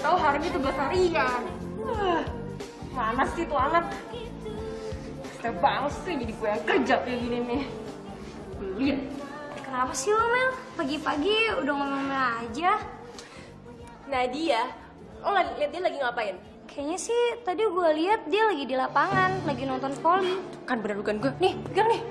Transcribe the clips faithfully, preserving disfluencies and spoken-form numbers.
tahu hari itu belas harian. Uh, mana sih tuh anak? Saya banget sih jadi gue yang kerja kayak gini nih. Lihat. Kenapa sih lo, Mel? Pagi-pagi udah ngomong aja. Nadia, lo lihat dia lagi ngapain? Kayaknya sih tadi gue lihat dia lagi di lapangan, lagi nonton voli. Kan bener bukan gue. Nih, pegang nih.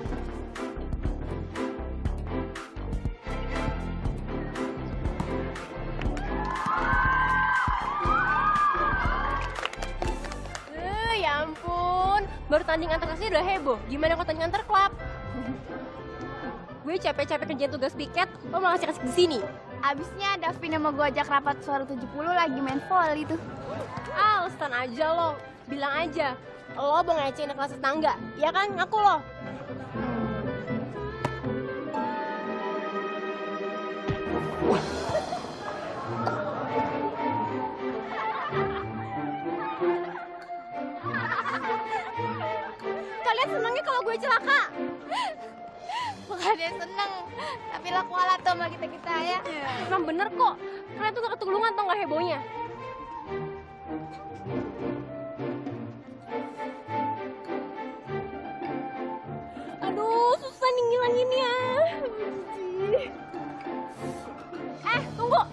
Eh, ya ampun. Baru tanding antar kelasnya udah heboh. Gimana kalau tanding antar klub? Gue capek-capek kerjain tugas piket, lo malah kasih di sini. Abisnya Davin sama gue ajak rapat suara tujuh puluh lagi main volley tuh. Ah, alasan aja lo. Bilang aja, lo mau ngecehin kelas tetangga. Ya kan, ngaku lo. Kalian senangnya kalau gue celaka? Bukan dia seneng, tapi lo kualat tuh sama kita-kita ya. Emang bener kok. Kalian tuh gak ketulungan tau gak hebohnya. Aduh, susah nih ngilanginnya. Eh, tunggu.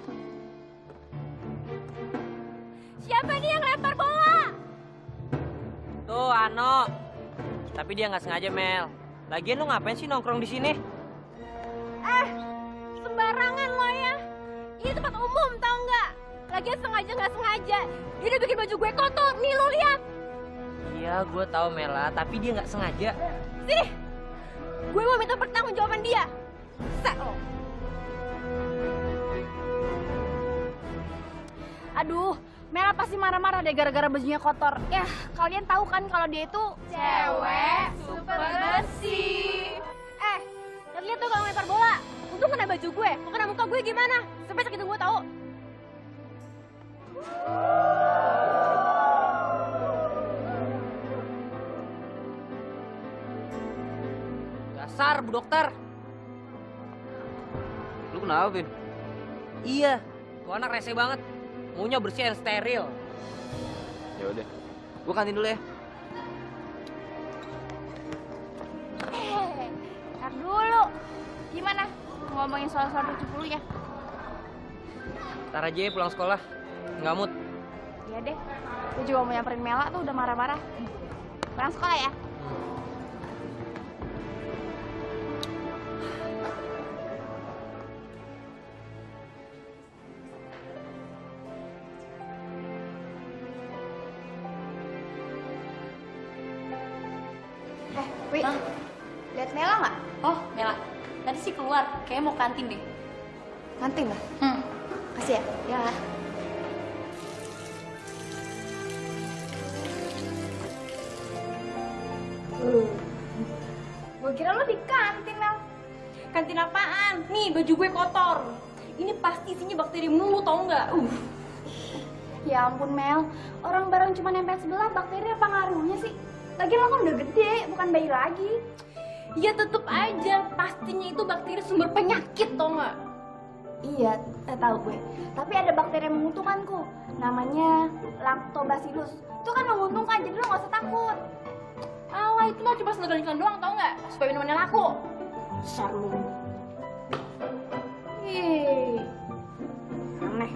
Siapa nih yang lempar bola? Tuh, Ano. Tapi dia nggak sengaja, Mel. Lagian lu ngapain sih nongkrong di sini? Eh, sembarangan lo ya. Ini tempat umum, tau nggak? Lagian sengaja nggak sengaja. Dia udah bikin baju gue kotor. Nih, lo lihat. Iya, gue tahu Mela, tapi dia nggak sengaja. Sini. Gue mau minta pertanggungjawaban dia. Set lo. Aduh, Mela pasti marah-marah deh gara-gara bajunya kotor. Ya, kalian tahu kan kalau dia itu Cewek super bersih. Eh, lihat tuh kalau lempar bola. Untung kena baju gue. Kalau kena muka gue gimana? Sampai sakit gue tahu. Dasar, Bu Dokter. Lu kenapa, Vin? Iya, tuh anak rese banget. Maunya bersih dan steril. Ya udah, gua kantin dulu ya. Eh, ntar dulu. Gimana? Ngomongin soal-soal tujuh puluh ya? Ntar aja ya pulang sekolah. Nggak mood. Iya deh. Gue juga mau nyamperin Mela tuh udah marah-marah. Pulang sekolah ya? Eh, Wi, lihat Mela nggak? Oh, Mela. Tadi sih keluar, kayaknya mau kantin deh. Kantin lah. Hmm. Kasih ya. Ya. Uh. Gue kira lo di kantin, Mel. Kantin apaan? Nih, baju gue kotor. Ini pasti isinya bakteri mulu, tau nggak? Uh. Ya ampun, Mel. Orang barang cuma nempel sebelah, bakteri apa ngaruhnya sih? Lagian lo kan udah gede, bukan bayi lagi. Ya tetep aja, pastinya itu bakteri sumber penyakit, tau nggak? Iya, eh, tahu gue. Tapi ada bakteri yang menguntungkan kok. Namanya Lactobacillus. Itu kan menguntungkan, jadi lo nggak usah takut. Alah, itu mah cuma slogan iklan doang, tau nggak? Supaya minumannya laku. Besar lu. Ih, aneh.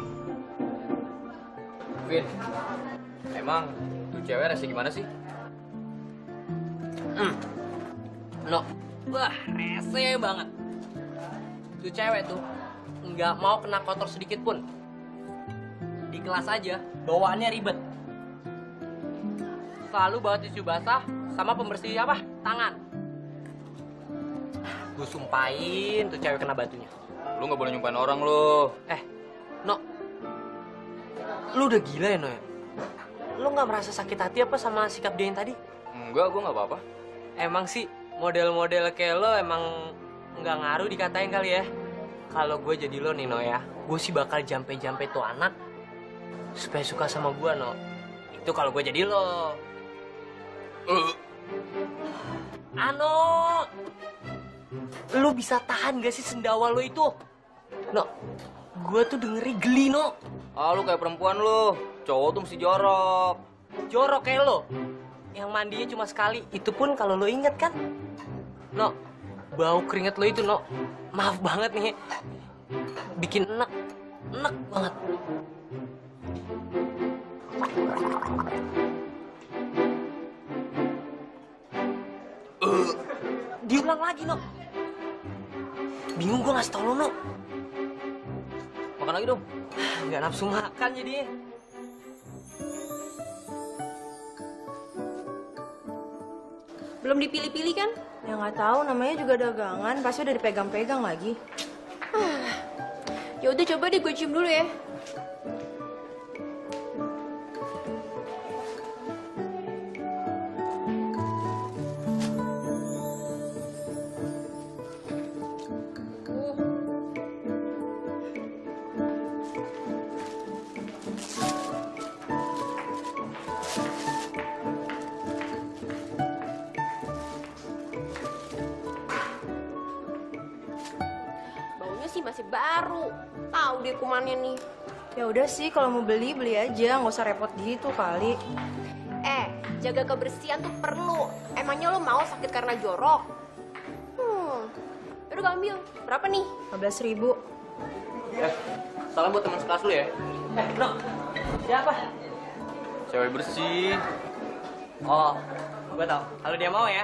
Vin, emang tuh cewek rese gimana sih? Hmm. No. Wah, rese banget. Tuh cewek tuh nggak mau kena kotor sedikit pun. Di kelas aja, bawaannya ribet. Selalu bawa tisu basah sama pembersih apa? Tangan. Gue sumpahin tuh cewek kena batunya. Lu nggak boleh nyumpahin orang lu. Eh, No. Lu udah gila ya, No ya? Lu nggak merasa sakit hati apa sama sikap dia yang tadi? Enggak, gua nggak apa-apa. Emang sih model-model kayak lo emang nggak ngaruh dikatain kali ya. Kalau gue jadi lo nih, No ya, gue sih bakal jampe-jampe tuh anak supaya suka sama gue, No. Itu kalau gue jadi lo. Uh. Ano, lu bisa tahan gak sih sendawa lo itu? No, gue tuh dengeri geli, No. Ah, lu kayak perempuan lu. Cowok tuh mesti jorok. Jorok kayak lo. Yang mandinya cuma sekali, itu pun kalau lo inget kan? No, bau keringet lo itu, No. Maaf banget nih. Bikin enak. Enak banget. Uh, diulang lagi, No. Bingung gue ngasih tau lo, No. Makan lagi dong. Nggak nafsu makan jadinya. Belum dipilih-pilih kan? Ya nggak tahu, namanya juga dagangan, pasti udah dipegang-pegang lagi. Ya udah coba deh gue cium dulu ya. Baunya sih masih baru. Tahu deh kumannya nih. Ya udah sih, kalau mau beli beli aja, nggak usah repot gitu kali. Eh, jaga kebersihan tuh perlu. Emangnya lo mau sakit karena jorok? Hmm, udah gue ambil. Berapa nih? lima belas ribu. Eh, salam buat teman sekelas lu ya. Eh, No. Siapa? Cewek bersih. Oh, gue tau. Kalau dia mau ya.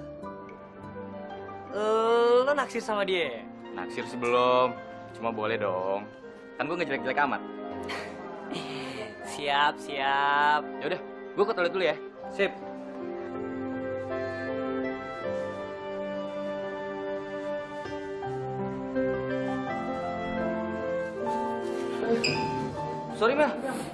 Eh, lo naksir sama dia? Naksir sebelum. Cuma boleh dong. Kan gue nggak jelek-jelek amat. Siap, siap. Ya udah, gue ke toilet dulu ya. Sip. Sorry Mel.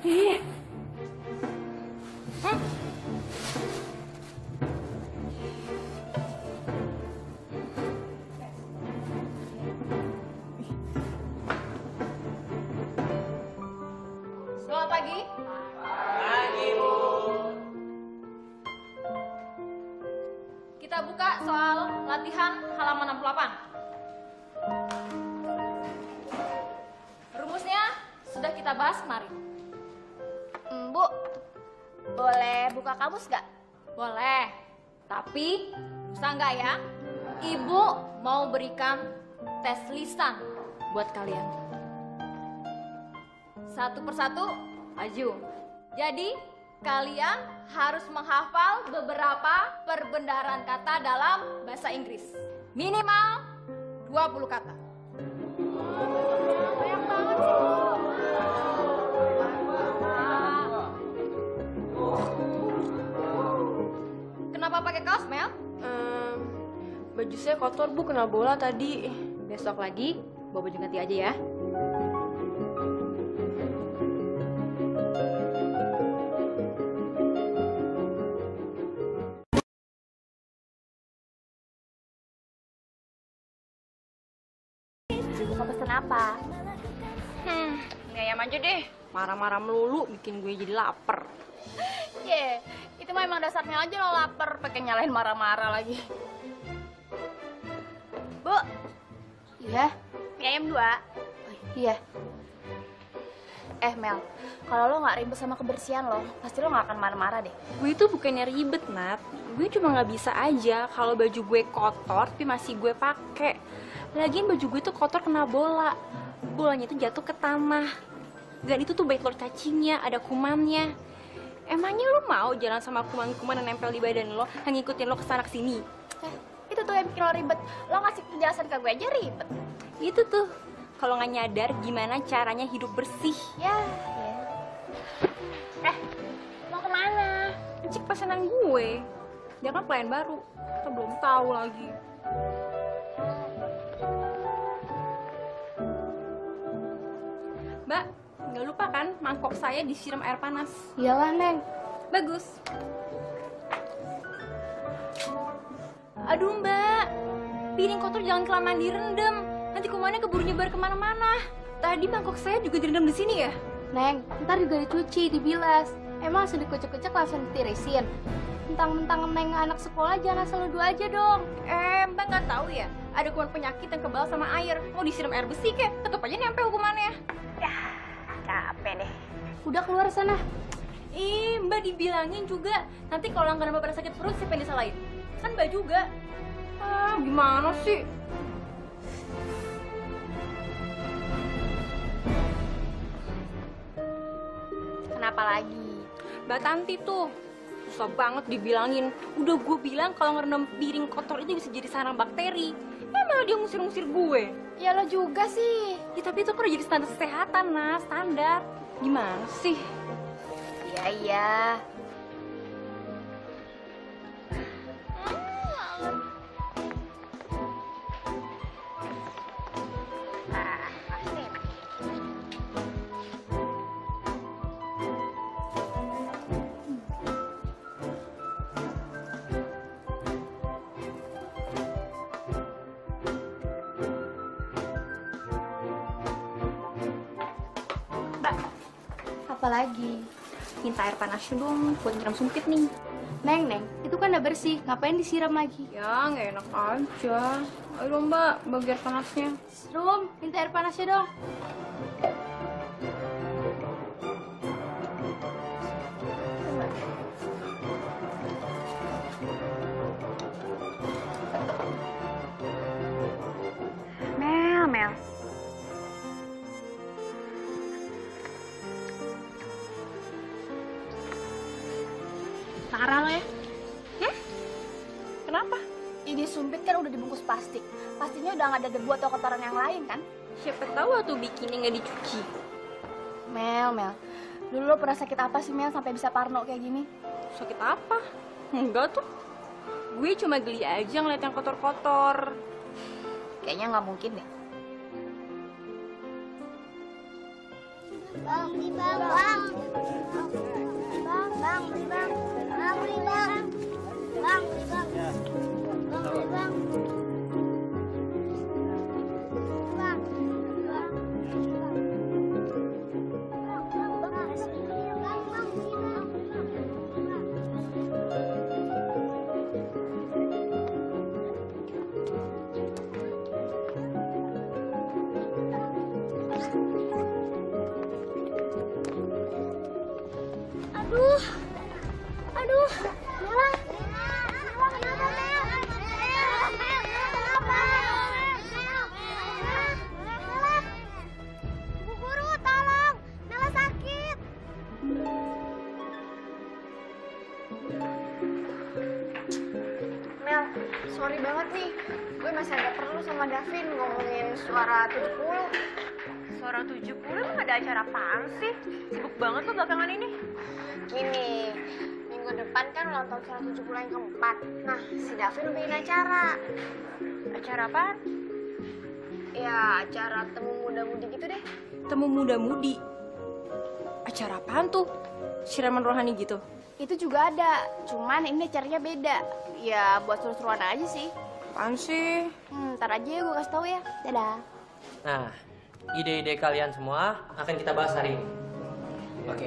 Selamat pagi. Pagi, Bu. Kita buka soal latihan halaman enam puluh delapan. Rumusnya sudah kita bahas kemarin. Hmm, Bu, boleh buka kamus gak? Boleh. Tapi bisa nggak ya? Ibu mau berikan tes lisan buat kalian. Satu persatu, maju. Jadi kalian harus menghafal beberapa perbendaharaan kata dalam bahasa Inggris. Minimal dua puluh kata. Banyak banget sih, Bu. Kenapa pakai kaos, Mel? Um, baju saya kotor, Bu, kena bola tadi. Besok lagi bawa baju ganti aja ya. Mau pesen apa? Hmm, mie ayam aja deh. Marah-marah melulu, bikin gue jadi lapar. Ye, itu mah emang dasarnya aja lo lapar, pakai nyalain marah-marah lagi. Bu, Iya, mie ayam dua. iya. Eh Mel, kalau lo nggak ribet sama kebersihan lo, pasti lo nggak akan marah-marah deh. Gue itu bukannya ribet, Nat. Gue cuma nggak bisa aja kalau baju gue kotor tapi masih gue pakai. Lagian baju gue tuh kotor kena bola. Bolanya itu jatuh ke tanah. Dan itu tuh banyak telur cacingnya, ada kumannya. Emangnya lo mau jalan sama kuman-kuman yang nempel di badan lo, yang ngikutin lo kesana kesini? Eh, itu tuh yang bikin lo ribet. Lo ngasih penjelasan ke gue aja ribet. Itu tuh, kalau nggak nyadar gimana caranya hidup bersih. Ya, ya. Eh, mau kemana? Cek pesanan gue. Dia kan pelayan baru, kita belum tahu lagi. Mbak, nggak lupa kan mangkok saya disiram air panas? Iyalah Neng. Bagus. Aduh Mbak, piring kotor jangan kelamaan direndam. Nanti kumannya keburu nyebar kemana-mana. Tadi mangkok saya juga direndam di sini ya? Neng, ntar juga dicuci, dibilas. Emang langsung dikucek-kucek langsung ditirisin. Mentang-mentang Neng anak sekolah jangan asal nuduh aja dong. Eh, Mbak nggak tahu ya? Ada kuman penyakit yang kebal sama air. Mau disiram air besi kek, tetap aja nempel kumannya. capek deh. Udah keluar sana. Ih, Mbak dibilangin juga. Nanti kalau langganan Mbak pada sakit perut, siapa yang disalahin? Kan Mbak juga. Ah, gimana sih? Kenapa lagi? Mbak Tanti tuh susah banget dibilangin. Udah gue bilang kalau ngerendam piring kotor itu bisa jadi sarang bakteri. Ya malah dia ngusir-ngusir gue. Ya lo juga sih. Ya tapi itu kan udah jadi standar kesehatan, nah standar. Gimana sih? Iya, iya. Apalagi? Minta air panasnya dong buat nyiram sumpit nih. Neng, Neng, itu kan udah bersih. Ngapain disiram lagi? Ya, nggak enak aja. Ayo dong, Mbak, bagi air panasnya. Rum, minta air panasnya dong. Mel, Mel. Parah lo ya? Hmm? Kenapa? Ini sumpit kan udah dibungkus plastik. Pastinya udah nggak ada debu atau kotoran yang lain kan? Siapa tahu tuh bikinnya nggak dicuci. Mel, Mel. Dulu lo pernah sakit apa sih Mel sampai bisa parno kayak gini? Sakit apa? Enggak tuh. Gue cuma geli aja ngeliat yang kotor-kotor. Kayaknya nggak mungkin deh. Bang, beli bang, bang. Bang, bang, beli bang. Bang, beli bang. Bang, beli bang. Bang, beli bang. Bang, bang. Bang, bang, bang, kasih. Bang, bang, beli bang. Aduh, aduh, Nela, Nela kenapa Mel? Mel, Mel, kenapa? Mel, Nela, Bu Guru tolong, Nela sakit. Mel, sorry banget nih. Gue masih ada perlu sama Davin ngomongin suara tujuh puluh. Suara tujuh puluh emang ada acara apaan sih? Sibuk banget lo belakangan ini. Gini, minggu depan kan ulang tahun suara tujuh puluh yang keempat. Nah, si Davin udah bikin acara. Acara apaan? Ya, acara temu muda-mudi gitu deh. Temu muda-mudi. Acara apaan tuh? Siraman rohani gitu? Itu juga ada, cuman ini acaranya beda. Ya, buat seru-seruan aja sih. Apaan sih? Hmm, ntar aja ya gue kasih tau ya. Dadah. Nah, ide-ide kalian semua akan kita bahas hari ini. Oke.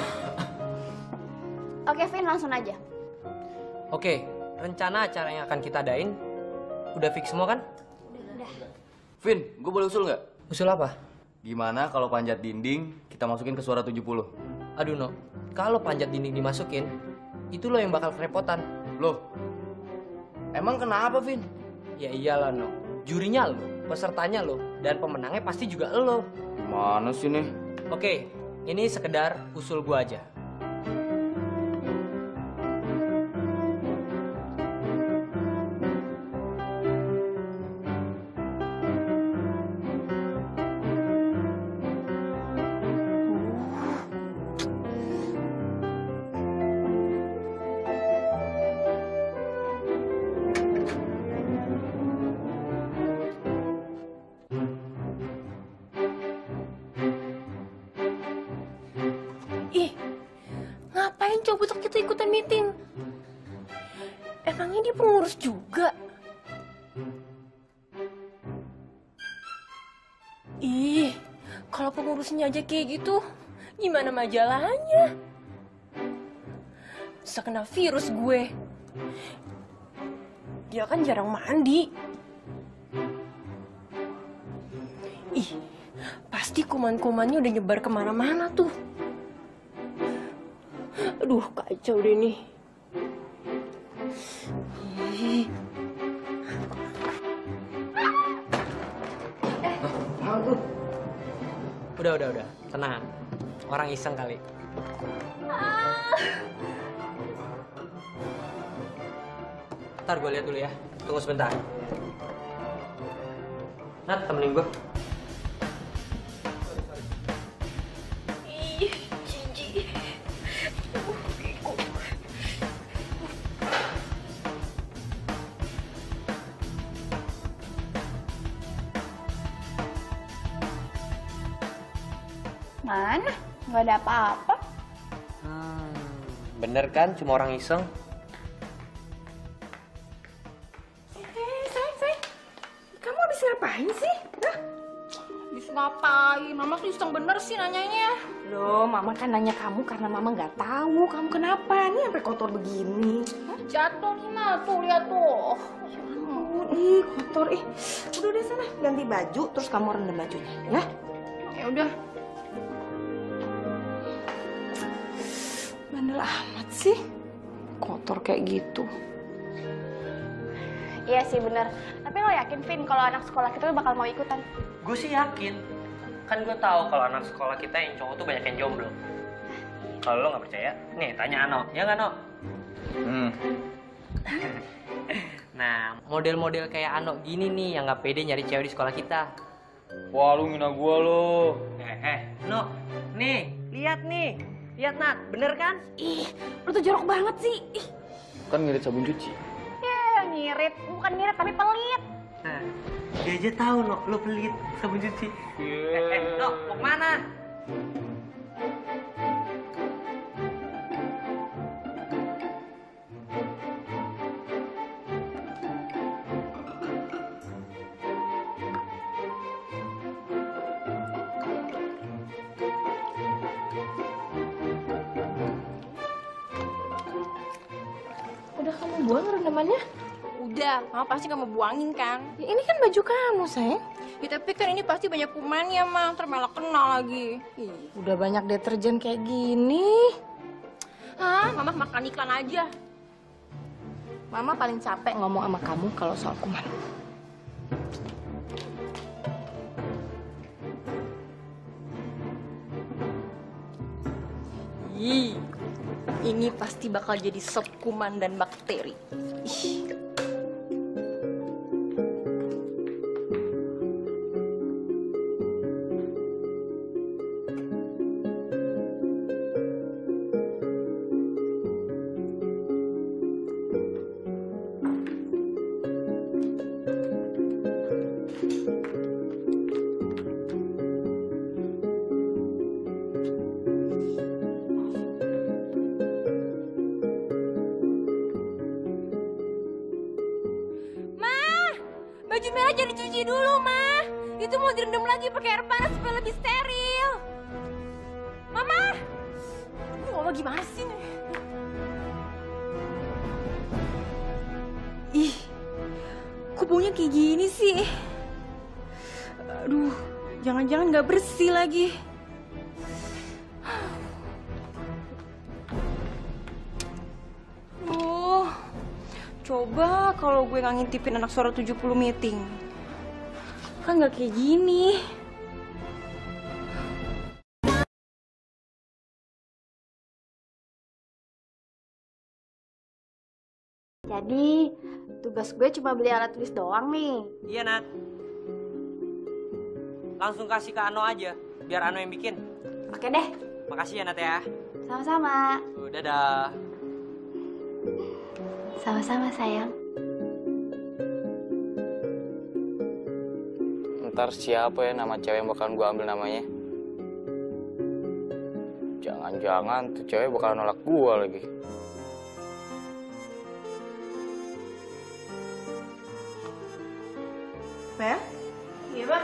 Oke, Vin, langsung aja. Oke, rencana acara yang akan kita adain udah fix semua kan? Vin, gue boleh usul nggak? Usul apa? Gimana kalau panjat dinding kita masukin ke suara tujuh puluh? Aduh, No. Kalau panjat dinding dimasukin, itu lo yang bakal kerepotan. Loh, emang kenapa, Vin? Ya iyalah, No. Jurinya lo, pesertanya lo, dan pemenangnya pasti juga lo. Gimana sih nih? Oke, ini sekedar usul gua aja. Ih, ngapain coba budak kita ikutan meeting? Emangnya dia pengurus juga? Ih, kalau pengurusnya aja kayak gitu, gimana majalahnya? Bisa kena virus gue. Dia kan jarang mandi. Ih, pasti Berarti kuman-kumannya udah nyebar kemana-mana tuh. Aduh, kacau deh nih. Ih. Eh, aku. Udah, udah, udah. Tenang. Orang iseng kali. Ntar gue lihat dulu ya. Tunggu sebentar. Nat, temenin gue. Ih, jijik. Mana? Nggak ada apa-apa. Hmm, bener kan? Cuma orang iseng. Eh, sayang, sayang. Kamu habis ngapain sih? Hah? Habis ngapain? Mama tuh iseng bener sih nanyanya. Loh, Mama kan nanya kamu karena Mama nggak tahu kamu kenapa. Nih sampai kotor begini. Jatuh nih, Ma. Tuh, lihat tuh. Ya ampun, ih kotor. Ih, udah deh sana ganti baju, terus kamu rendam bajunya, ya? Ya udah. Bandel amat sih. Kotor kayak gitu. Iya sih bener. Tapi lo yakin, Vin, kalau anak sekolah kita tuh bakal mau ikutan? Gue sih yakin. Kan gue tahu kalau anak sekolah kita yang cowok tuh banyak yang jomblo. Kalau lo nggak percaya, nih tanya Ano. Ya nggak, Ano? Hmm. Nah, model-model kayak Ano gini nih yang nggak pede nyari cewek di sekolah kita. Wah, lu ngina gua lo. Eh, eh, No. Nih, lihat nih. Lihat, Nat. Bener kan? Ih, lu tuh jorok banget sih. Ih. Kan ngirit sabun cuci. Ya, ngirit. Bukan ngirit, tapi pelit. Nah, dia aja tahu, No. Lo pelit sabun cuci. Yeah. Eh, eh, No. Mau kemana? Udah kamu buang rendamannya? Udah, Mama pasti nggak mau buangin kan? Ya, ini kan baju kamu, sayang. Ya, tapi kan ini pasti banyak kumannya, Ma. Ntar malah kena lagi. Ih. Udah banyak deterjen kayak gini. Hah? Mama makan iklan aja. Mama paling capek ngomong sama kamu kalau soal kuman. Ih, ini pasti bakal jadi sop kuman dan bakteri. Ih. Baju merah jangan dicuci dulu, Ma. Itu mau direndam lagi pakai air panas supaya lebih steril. Mama! Ini Mama gimana sih nih? Ih, kok baunya kayak gini sih? Aduh, jangan-jangan nggak bersih lagi. Duh. Coba kalau gue nggak ngintipin anak suara tujuh puluh meeting. Kan nggak kayak gini. Jadi, tugas gue cuma beli alat tulis doang nih. Iya, Nat. Langsung kasih ke Ano aja, biar Ano yang bikin. Oke deh, Makasih ya, Nat ya. sama-sama. Tuh, dadah. Sama-sama, sayang. Ntar siapa ya nama cewek yang bakalan gua ambil namanya? Jangan-jangan tuh cewek bakalan nolak gua lagi. Mel? Iya, Pak.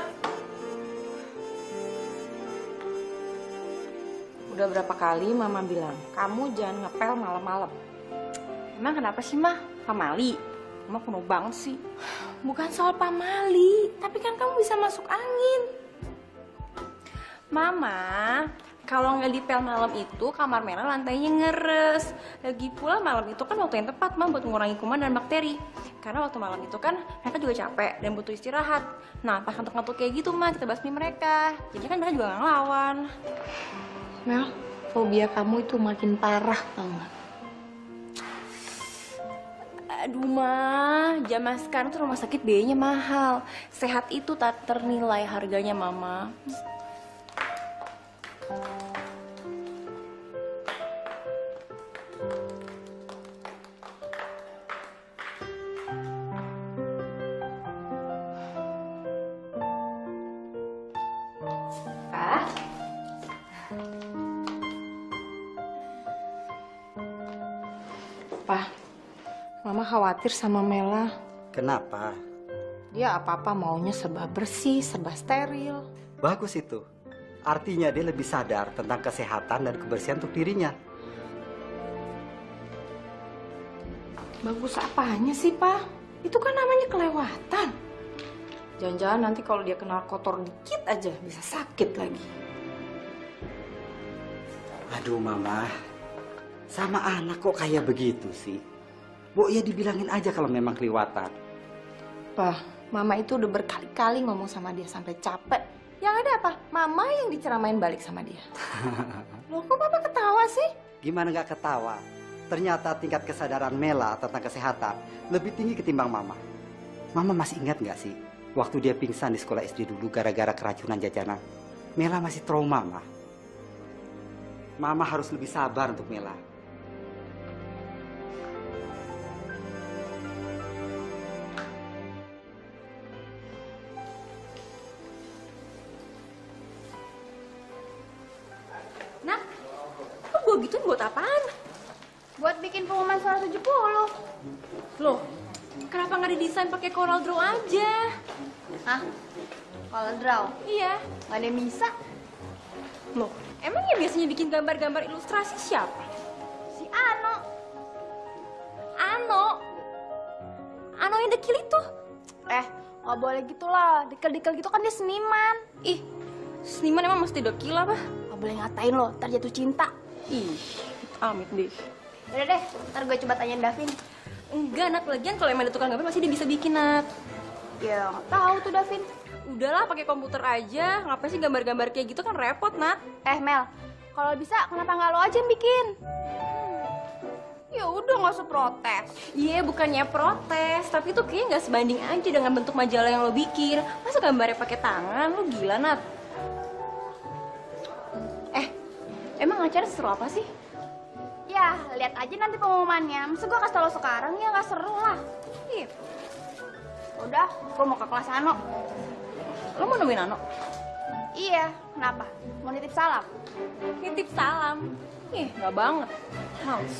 Udah berapa kali Mama bilang, kamu jangan ngepel malam-malam. Emang kenapa sih, Ma? Pamali? Mama kuno banget sih. Bukan soal pamali, tapi kan kamu bisa masuk angin. Mama, kalau ngedipel malam itu kamar Mela lantainya ngeres. Lagi pula malam itu kan waktu yang tepat Mam buat mengurangi kuman dan bakteri. Karena waktu malam itu kan mereka juga capek dan butuh istirahat. Nah pas ngantuk-ngantuk kayak gitu mah kita basmi mereka. Jadi kan mereka juga nggak ngelawan. Mel, fobia kamu itu makin parah tau gak? Aduh mah, zaman sekarang tuh rumah sakit biayanya mahal. Sehat itu tak ternilai harganya Mama. Pak? Pak, Mama khawatir sama Mela. Kenapa? Dia apa-apa maunya serba bersih, serba steril. Bagus itu. Artinya dia lebih sadar tentang kesehatan dan kebersihan untuk dirinya. Bagus apanya sih, Pak? Itu kan namanya kelewatan. Jangan-jangan nanti kalau dia kenal kotor dikit aja bisa sakit lagi. Aduh Mama, sama anak kok kayak begitu sih? Bu ya dibilangin aja kalau memang kelewatan. Pak, Mama itu udah berkali-kali ngomong sama dia sampai capek. Yang ada apa? Mama yang diceramain balik sama dia. Loh kok Papa ketawa sih? Gimana nggak ketawa? Ternyata tingkat kesadaran Mela tentang kesehatan lebih tinggi ketimbang Mama. Mama masih ingat nggak sih? Waktu dia pingsan di sekolah S D dulu gara-gara keracunan jajanan. Mela masih trauma, Ma. Mama harus lebih sabar untuk Mela. Nak, kok gue gituin buat apaan? Buat bikin pengumuman suara tujuh puluh. Loh, kenapa nggak didesain pakai Coral Draw aja? Hah? Kalau draw? Iya. Nggak ada yang bisa. Loh, emang yang biasanya bikin gambar-gambar ilustrasi siapa? Si Ano. Ano. Ano yang dekil itu. Eh, nggak boleh gitu lah. Dekel-dekel gitu kan dia seniman. Ih, seniman emang mesti dekil apa? Nggak boleh ngatain lo, ntar jatuh cinta. Ih, amit deh. Yaudah deh, ntar gue coba tanyain Davin. Enggak, Nat. Lagian kalau emang ada tukang gambar pasti dia bisa bikin, Nat. Ya, nggak tahu tuh Davin. Udahlah, pakai komputer aja. Ngapain sih gambar-gambar kayak gitu kan repot, Nat. Eh Mel, kalau bisa kenapa nggak lo aja yang bikin? Ya udah nggak usah protes. Iya, bukannya protes, tapi itu kayaknya nggak sebanding aja dengan bentuk majalah yang lo bikin. Masa gambarnya pakai tangan? Lo gila, Nat. Eh, emang acara seru apa sih? Ya, lihat aja nanti pengumumannya. Masa gue kasih tau lo sekarang ya nggak seru lah. Iya. Udah, gue mau ke kelas Ano. Lo mau nemuin Ano? Iya, kenapa? Mau nitip salam? Nitip salam. Ih, nggak banget. Males.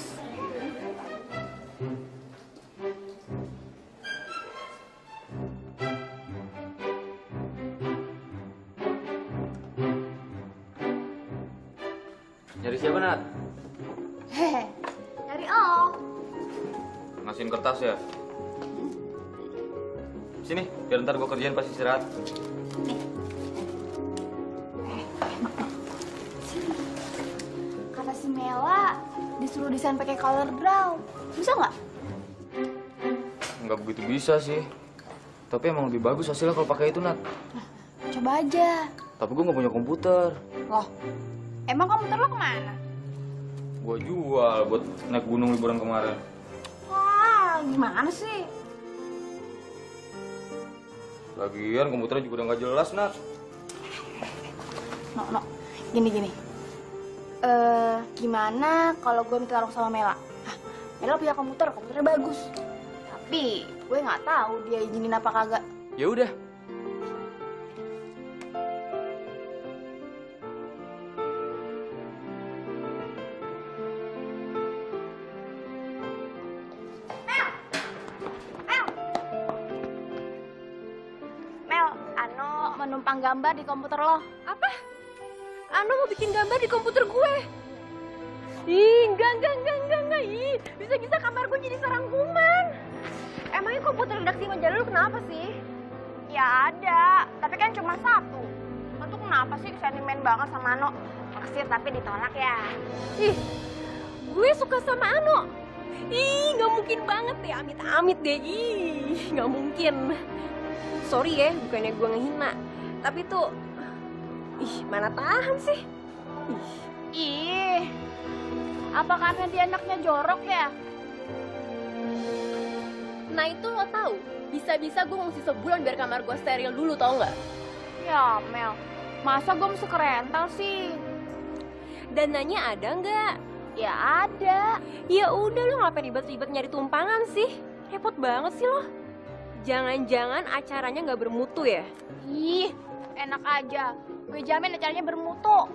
Nyari siapa, Nat? Hehe, dari lo. Ngasihin kertas ya? Sini, biar ntar gue kerjain pas istirahat. Kata si Mela, disuruh desain pakai color draw. Bisa nggak? Nggak begitu bisa sih. Tapi emang lebih bagus hasilnya kalau pakai itu, Nat. Coba aja. Tapi gue nggak punya komputer. Loh, emang komputer lo kemana? Gue jual buat naik gunung liburan kemarin. Wah, gimana sih? Lagian komputernya juga udah nggak jelas, Nat. No, no. Gini, gini. Eh, gimana kalau gue minta tolong sama Mela? Hah, Mela punya komputer, komputernya bagus. Tapi gue nggak tahu dia izinin apa kagak. Ya udah. Mel, Ano menumpang gambar di komputer lo. Apa? Ano mau bikin gambar di komputer gue? Ih, enggak, enggak, enggak, enggak, enggak. Ih, bisa-bisa kamar gue jadi sarang kuman. Emangnya komputer redaksi majalah lu kenapa sih? Ya ada, tapi kan cuma satu. Lo tuh kenapa? kenapa sih sentimen banget sama Ano? Makasih tapi ditolak ya. Ih, gue suka sama Ano. Ih, nggak mungkin banget deh, amit-amit deh. Ih, nggak mungkin. Sorry ya, bukannya gue ngehina. Tapi tuh, ih, mana tahan sih? Ih. Ih, apa karena dia anaknya jorok ya? Nah itu lo tahu, bisa-bisa gue ngungsi sebulan biar kamar gue steril dulu, tau nggak? Ya Mel, masa gue mesti ke rental sih? Dananya ada nggak? Ya ada. Ya udah, lo ngapain ribet-ribet nyari tumpangan sih? Repot banget sih lo. Jangan-jangan acaranya nggak bermutu ya? Ih, enak aja. Gue jamin acaranya bermutu.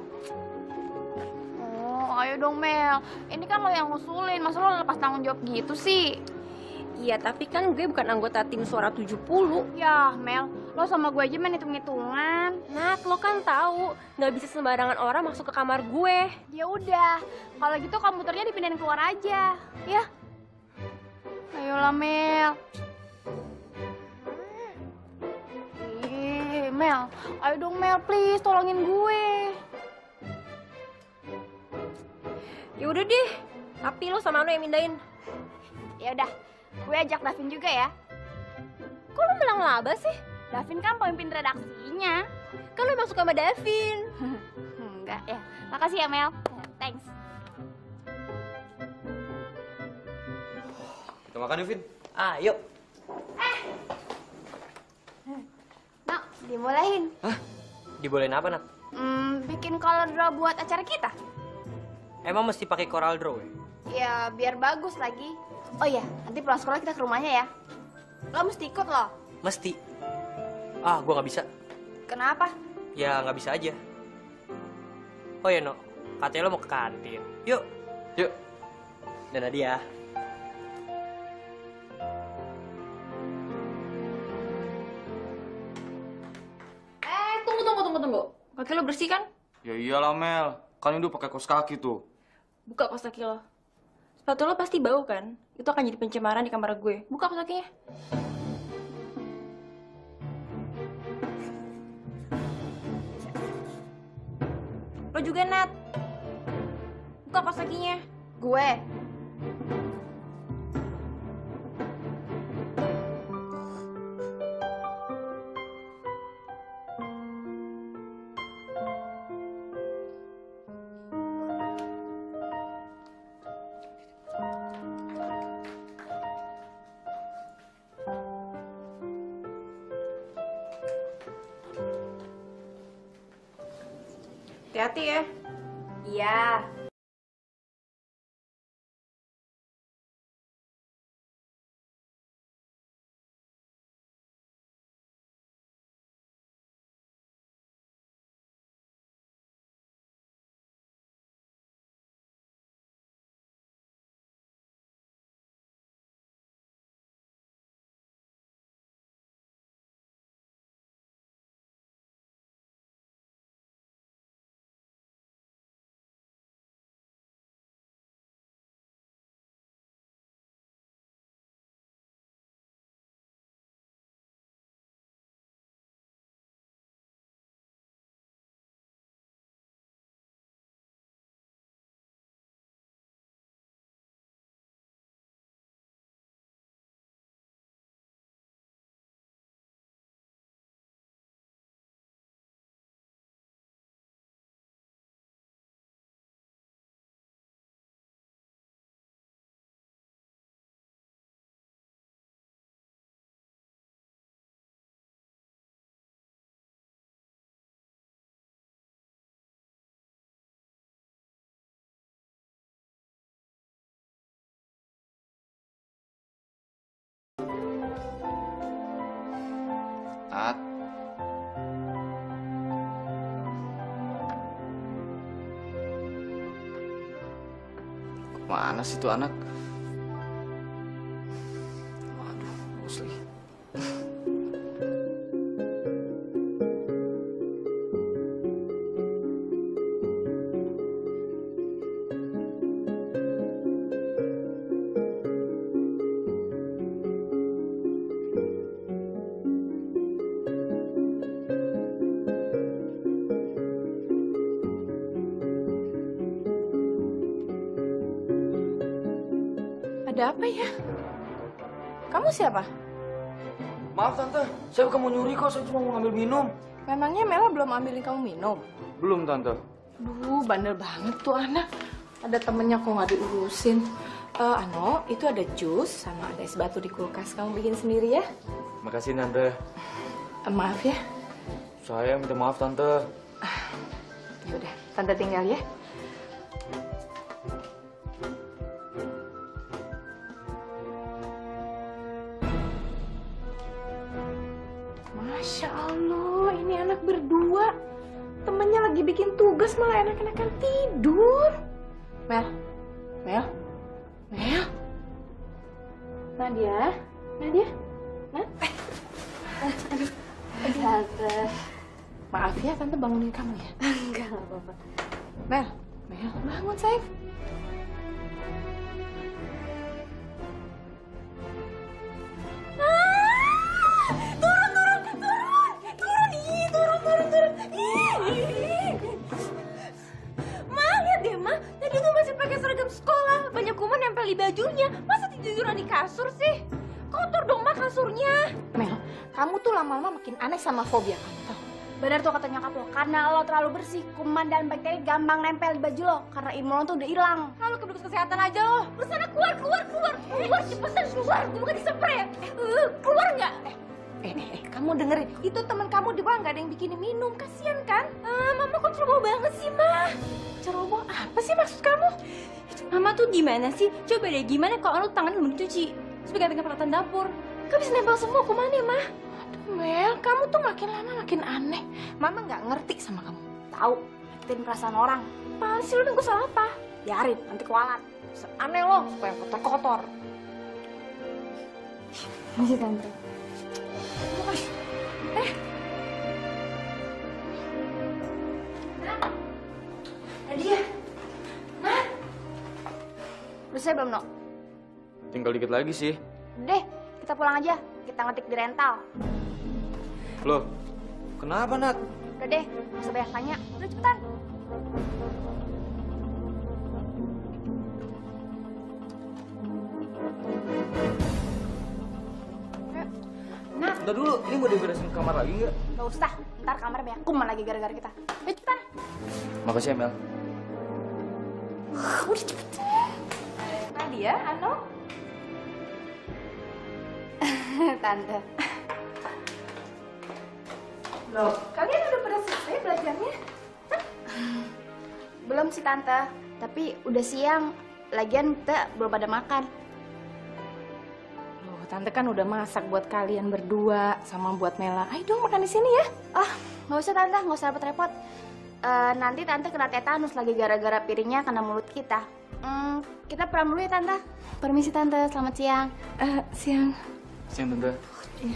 Oh, ayo dong Mel. Ini kan lo yang ngusulin, masa lo lepas tanggung jawab gitu sih? Iya, tapi kan gue bukan anggota tim Suara tujuh puluh. Ya Mel, lo sama gue aja main hitung-hitungan. Nat, lo kan tahu nggak bisa sembarangan orang masuk ke kamar gue. Ya udah, kalau gitu komputernya dipindahin keluar aja, ya. Ayolah Mel. Ih, Mel, ayo dong Mel, please tolongin gue. Ya udah deh, tapi lo sama Ano yang mindahin. Ya udah, gue ajak Davin juga ya. Kok lo bilang laba sih? Davin kan pemimpin redaksinya. Kan lo emang suka sama Davin. Enggak ya. Makasih ya Mel. Thanks. Kita makan yuk, Vin. Ayo. Nak, dibolehin. Hah? Dibolehin apa, Nat? Hmm, bikin color draw buat acara kita. Emang mesti pakai coral draw ya? Ya, biar bagus lagi. Oh iya, nanti pulang sekolah kita ke rumahnya ya. Lo mesti ikut loh. Mesti. Ah, gua nggak bisa. Kenapa? Ya nggak bisa aja. Oh ya, No. Katanya lo mau ke kantin. Yuk. Yuk. Dan Nadia. Eh, tunggu, tunggu, tunggu, tunggu. Kaki lo bersih kan? Ya iyalah, Mel. Kan udah pakai kaos kaki tuh. Buka kaos kaki lo. Sepatu lo pasti bau kan? Itu akan jadi pencemaran di kamar gue. Buka kaos kakinya. Lo juga, Nat. Buka kaos kakinya. Gue. Hati-hati ya. Iya. Nat. Kemana sih tuh anak? Waduh, Musli. Ada apa ya? Kamu siapa? Maaf tante, saya bukan mau nyuri kok, saya cuma mau ngambil minum. Memangnya Mela belum ambilin kamu minum? Belum tante. Duh, bandel banget tuh anak. Ada temennya kok nggak diurusin. Eh, Ano, itu ada jus sama ada es batu di kulkas. Kamu bikin sendiri ya? Makasih tante. Eh, maaf ya. Saya minta maaf tante. Ya udah, tante tinggal ya. Masya Allah, ini anak berdua. Temennya lagi bikin tugas malah enak-enakan tidur. Mel, Mel, Mel. Nadia, Nadia, Nah. Eh, aduh, tante. Maaf ya, tante bangunin kamu ya. Enggak, enggak apa-apa. Mel, Mel, bangun sayang. Turun, turun, turun, turun, ih, turun, turun, turun, ih. Ma, lihat deh, Ma. Tadi tuh masih pakai seragam sekolah, banyak kuman nempel di bajunya. Masa tiduran di kasur sih? Kotor dong, Ma, kasurnya. Mel, kamu tuh lama-lama makin aneh sama fobia kamu, tau? Benar tuh kata nyokap lo, karena lo terlalu bersih, kuman dan bakteri gampang nempel di baju lo, karena imun lo tuh udah hilang. Kalau ke petugas kesehatan aja lo. Lu sana keluar, keluar, keluar, keluar, cepetan keluar. Gue bukan dispray ya. Eh, uh, keluar nggak? Eh, eh, eh, eh, kamu dengerin. Itu teman kamu di bawah nggak ada yang bikinin minum, kasian kan? Ah, Mama kok ceroboh banget sih, Ma? Ceroboh apa sih maksud kamu? Mama tuh gimana sih? Coba deh, gimana kalau lu tangan belum dicuci? Terus pegang-pegang peralatan dapur. Kan bisa nempel semua kumannya, Ma. Aduh, Mel, kamu tuh makin lama makin aneh. Mama nggak ngerti sama kamu. Tahu, ngertiin perasaan orang. Apaan sih, lu nunggu salah apa? Biarin, nanti kualat. Aneh lo, supaya kotor-kotor. Ini tante. Eh. Nadia. Nat. Udah selesai belum, No? Tinggal dikit lagi sih. Deh, kita pulang aja. Kita ngetik di rental. Loh, kenapa Nat? Udah deh, gak usah banyak tanya. Udah cepetan. Nat. Udah dulu, ini mau diberesin kamar lagi nggak? Gak usah, ntar kamarnya banyak kuman lagi gara-gara kita. Ayo cepetan. Makasih ya Mel. Udah cepetan. Nadia, Ano. Tante. Loh, kalian udah pada selesai belajarnya? Belum sih, Tante. Tapi udah siang. Lagian kita belum pada makan. Loh, Tante kan udah masak buat kalian berdua sama buat Mela. Ayo dong makan di sini ya. Ah, nggak usah Tante, nggak usah repot-repot. Eh, nanti Tante kena tetanus lagi gara-gara piringnya kena mulut kita. Hmm, kita pulang dulu ya Tante. Permisi Tante, selamat siang. Eh, siang. Siang Tante. Iya.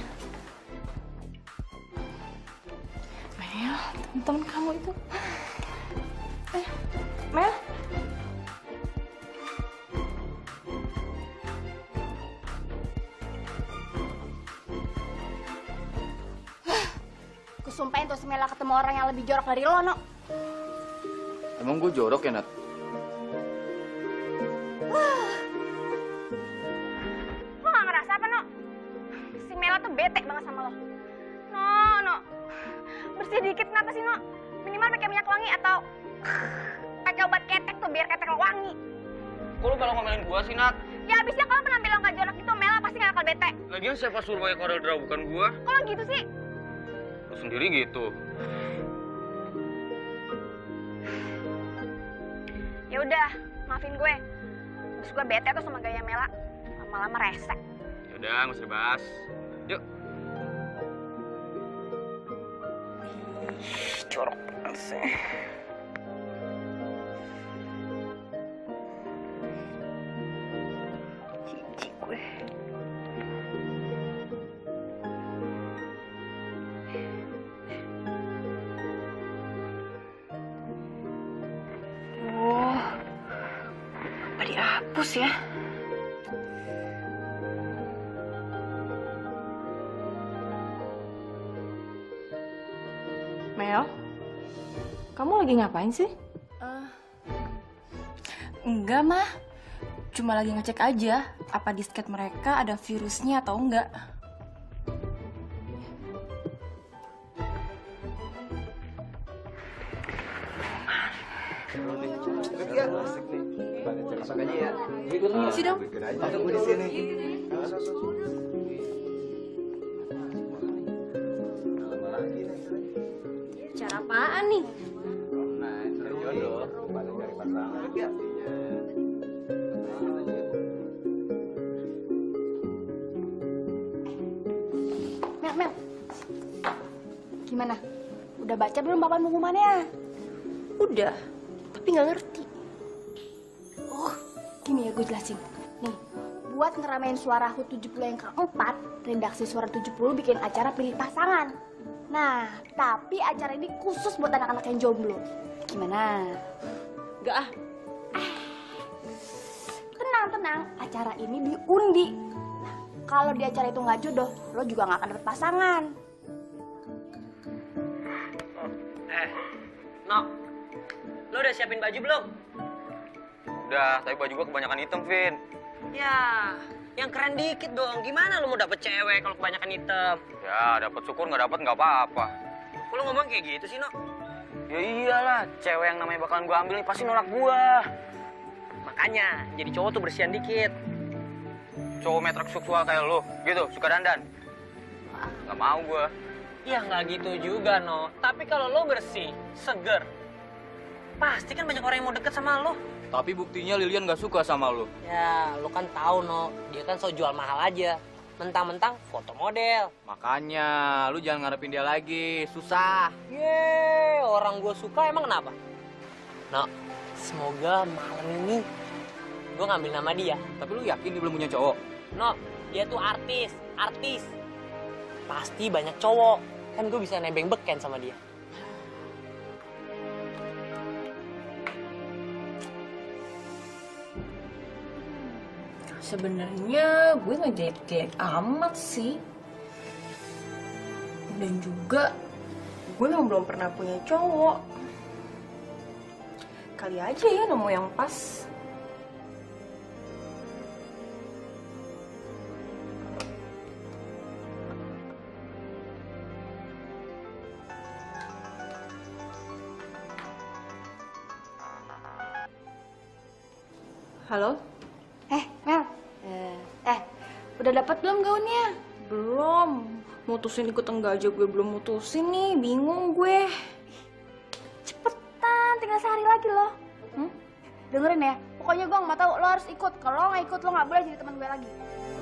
Mel, teman-teman kamu itu. Eh, Mel. Kusumpahin tuh si Mela ketemu orang yang lebih jorok dari lo, No. Emang gue jorok ya Nat? Lo gak ngerasa apa, No? Si Mela tuh bete banget sama lo. No, No. Bersih dikit kenapa sih, No? Minimal pakai minyak wangi atau pakai obat ketek tuh biar ketek lo wangi. Kok lu malah ngomelin gue sih Nat? Ya abisnya kalau penampilan lo gak jorok itu, Mela pasti gak bakal bete. Lagian siapa suruh pakai Corel Draw bukan gue? Kok lo gitu sih? Lu sendiri gitu. Ya udah, maafin gue. Terus gue bete tuh sama gaya Mela. Lama-lama rese. Ya udah, nggak usah dibahas. Yuk. Jorok banget sih. Cici gue. Oh, apa dihapus ya? Mel, kamu lagi ngapain sih? Uh, enggak, Mah. Cuma lagi ngecek aja. apa disket mereka ada virusnya atau enggak. Si dong. Cara apaan nih? Mel, Mel. Gimana? Udah baca belum papan pengumumannya? Udah, tapi nggak ngerti. Oh, gini ya gue jelasin. Nih, buat ngeramein suara H U T tujuh puluh yang keempat, redaksi Suara tujuh puluh bikin acara pilih pasangan. Nah, tapi acara ini khusus buat anak-anak yang jomblo. Gimana? Nggak ah. Tenang, tenang. Acara ini diundi. Nah, kalau di acara itu nggak jodoh, lo juga nggak akan dapet pasangan. Eh, No, lo udah siapin baju belum? Udah, tapi baju gua kebanyakan hitam, Vin. Ya, yang keren dikit dong. Gimana lo mau dapet cewek kalau kebanyakan hitam? Ya, dapat syukur nggak dapat nggak apa-apa. Kok lo ngomong kayak gitu sih, No? Ya iyalah, cewek yang namanya bakalan gua ambil nih pasti nolak gua. Makanya, jadi cowok tuh bersihan dikit. Cowok metroseksual kayak lo, gitu, suka dandan. Nggak mau gua. Ya nggak gitu juga, No. Tapi kalau lo bersih, seger, pasti kan banyak orang yang mau deket sama lo. Tapi buktinya Lilian nggak suka sama lo. Ya, lo kan tahu, No. Dia kan so jual mahal aja. Mentang-mentang foto model. Makanya, lu jangan ngarepin dia lagi, susah. Yeay, orang gue suka emang kenapa? No, semoga malam ini gue ngambil nama dia. Tapi lu yakin dia belum punya cowok? No, dia tuh artis, artis. Pasti banyak cowok. Kan gue bisa nebeng beken sama dia. Sebenarnya gue nggak jelek-jelek amat sih. Dan juga gue memang belum pernah punya cowok. Kali aja ya nemu yang pas. Halo? Eh, Mel. Eh, eh udah dapat belum gaunnya? Belum. Mutusin ikut enggak aja gue belum mutusin nih. Bingung gue. Cepetan, tinggal sehari lagi loh. Hmm? Dengerin ya, pokoknya gue nggak tahu lo harus ikut. Kalau lo nggak ikut, lo nggak boleh jadi teman gue lagi.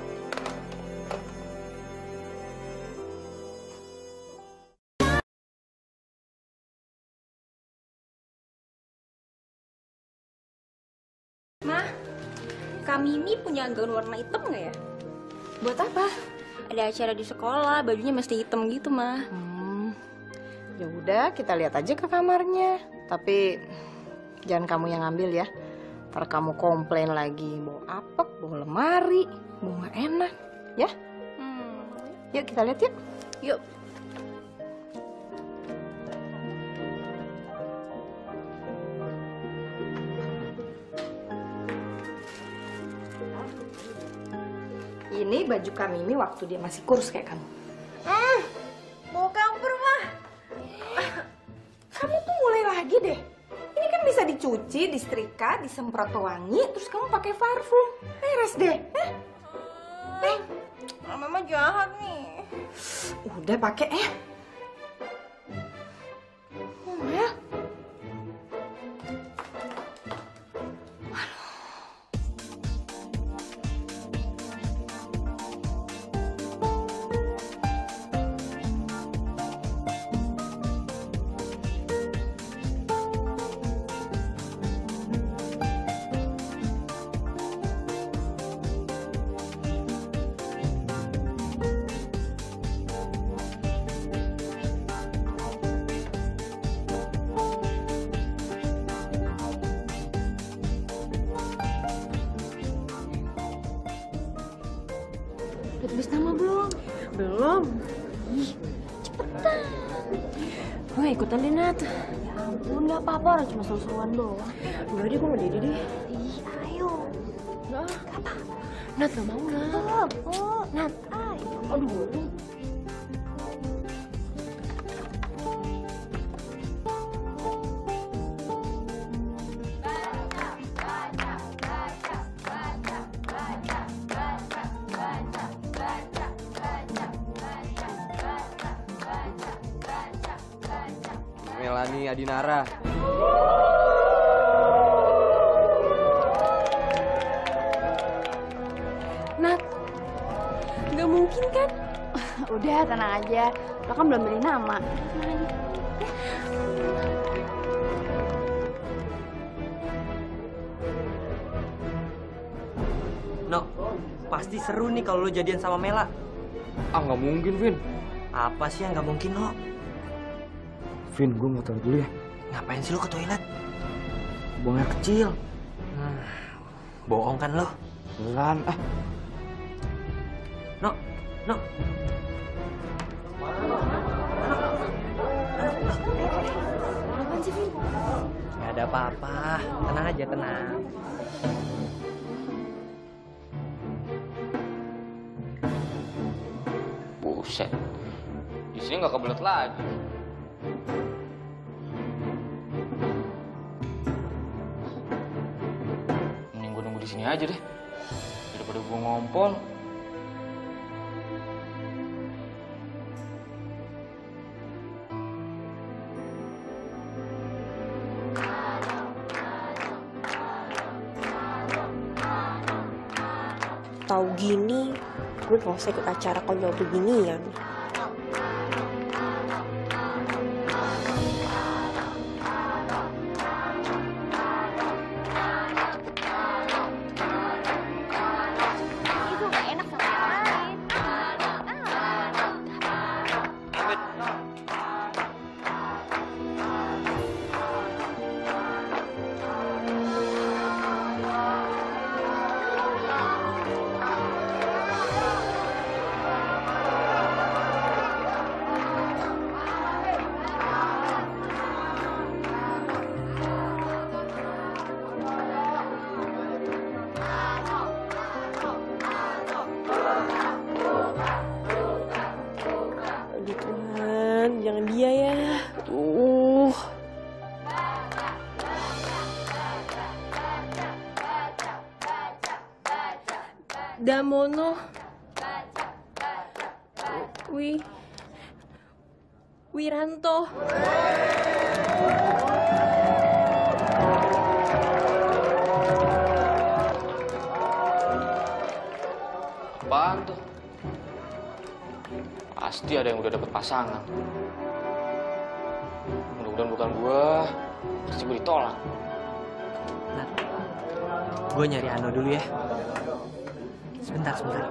Mah, kami ini punya gaun warna hitam nggak ya? Buat apa? Ada acara di sekolah, bajunya mesti hitam gitu, Mah. Hmm, ya udah kita lihat aja ke kamarnya. Tapi jangan kamu yang ngambil ya. Ntar kamu komplain lagi, bawa apek, bawa lemari, bawa nggak enak, ya? Hmm. Yuk kita lihat yuk. Yuk. Ini baju Kamimi waktu dia masih kurus kayak kamu. Hmm, mau campur mah. Kamu tuh mulai lagi deh. Ini kan bisa dicuci, disetrika, disemprot wangi, terus kamu pakai parfum. Beres deh. Eh? Eh, Mama jahat nih. Udah pakai eh. Oh, ya. Udah tulis nama belum? Belum. Ih, cepetan. Gue ikutan deh, Nat. Ya ampun, nggak apa-apa, orang cuma seru-seruan doang. Udah deh, gue mau Dede deh. Ih, ayo. Enggak. Nat gak mau, Nat. Oh, Nat. Aduh. Melani Adinara. Nat, nggak mungkin kan? Udah, tenang aja. Lo kan belum beli nama. No, pasti seru nih kalau lo jadian sama Mela. Ah, nggak mungkin, Vin. Apa sih yang nggak mungkin, No? Vin, gue mau taruh dulu ya. Ngapain sih lo ke toilet? Buang air kecil. Hmm, bohong kan lo? Belan, ah. No, no. Gak ada apa-apa. Tenang aja, tenang. Buset. Di sini nggak kebelet lagi. Mending gue nunggu di sini aja deh. Daripada gue ngompol. Tahu gini, gue nggak usah ikut acara konyol beginian. Itu gak enak sama yang lain. Aduh Tuhan, jangan dia ya. Aduh. Damono. Wi. Wiranto. Apaan tuh? Pasti ada yang udah dapet pasangan. Mudah-mudahan bukan gua. Pasti gue ditolak. Nat, gue nyari Ano dulu ya. Sebentar, sebentar.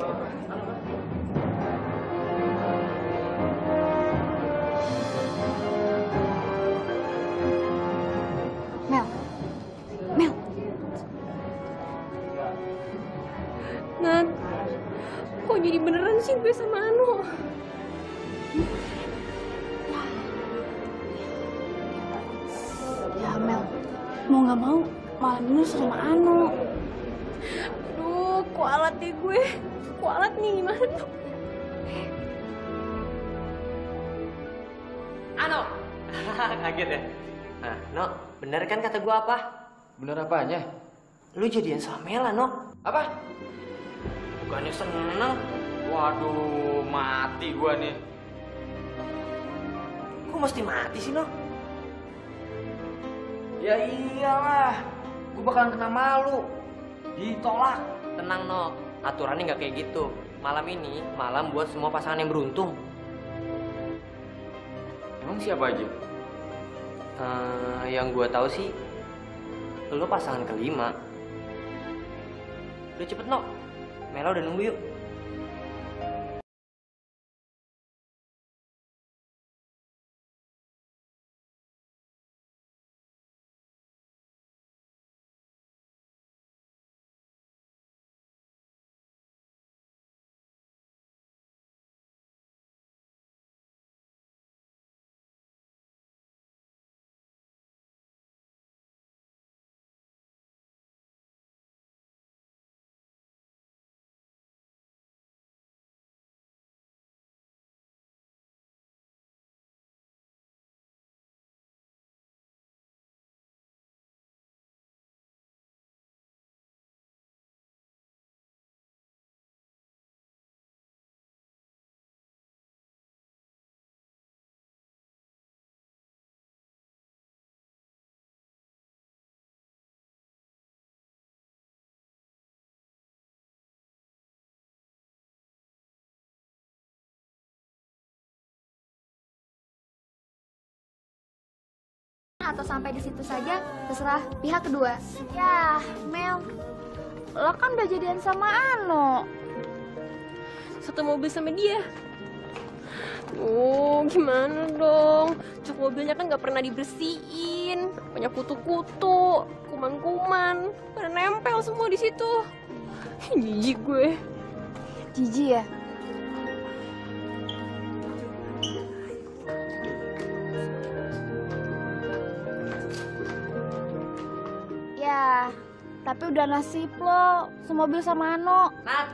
Mel. Mel. Nat, kok jadi beneran sih gue sama Anu? Ya Mel, mau nggak mau malam ini sama Anu. Aduh, kualat deh gue. Kualat nih gimana tuh? Ano! Kaget ya? Nah, No, bener kan kata gue apa? Bener apanya? Lu jadian sama Mela, No. Apa? Bukannya seneng. Waduh, mati gua nih. Kok mesti mati sih, No? Ya iyalah, gua bakalan kena malu. Ditolak. Tenang, No. Aturannya nggak kayak gitu. Malam ini, malam buat semua pasangan yang beruntung. Emang siapa aja? Eh, yang gue tahu sih, lo pasangan kelima. Udah cepet, No. Mela udah nunggu yuk. atau sampai di situ saja, terserah pihak kedua. Ya, Mel, lo kan udah jadian sama Ano. Satu mobil sama dia. Oh, gimana dong? Cuk mobilnya kan gak pernah dibersihin. Banyak kutu-kutu, kuman-kuman, pada nempel semua di situ. Jijik gue. Jijik ya? Ya, tapi udah nasib lo, semobil sama Ano. Nat.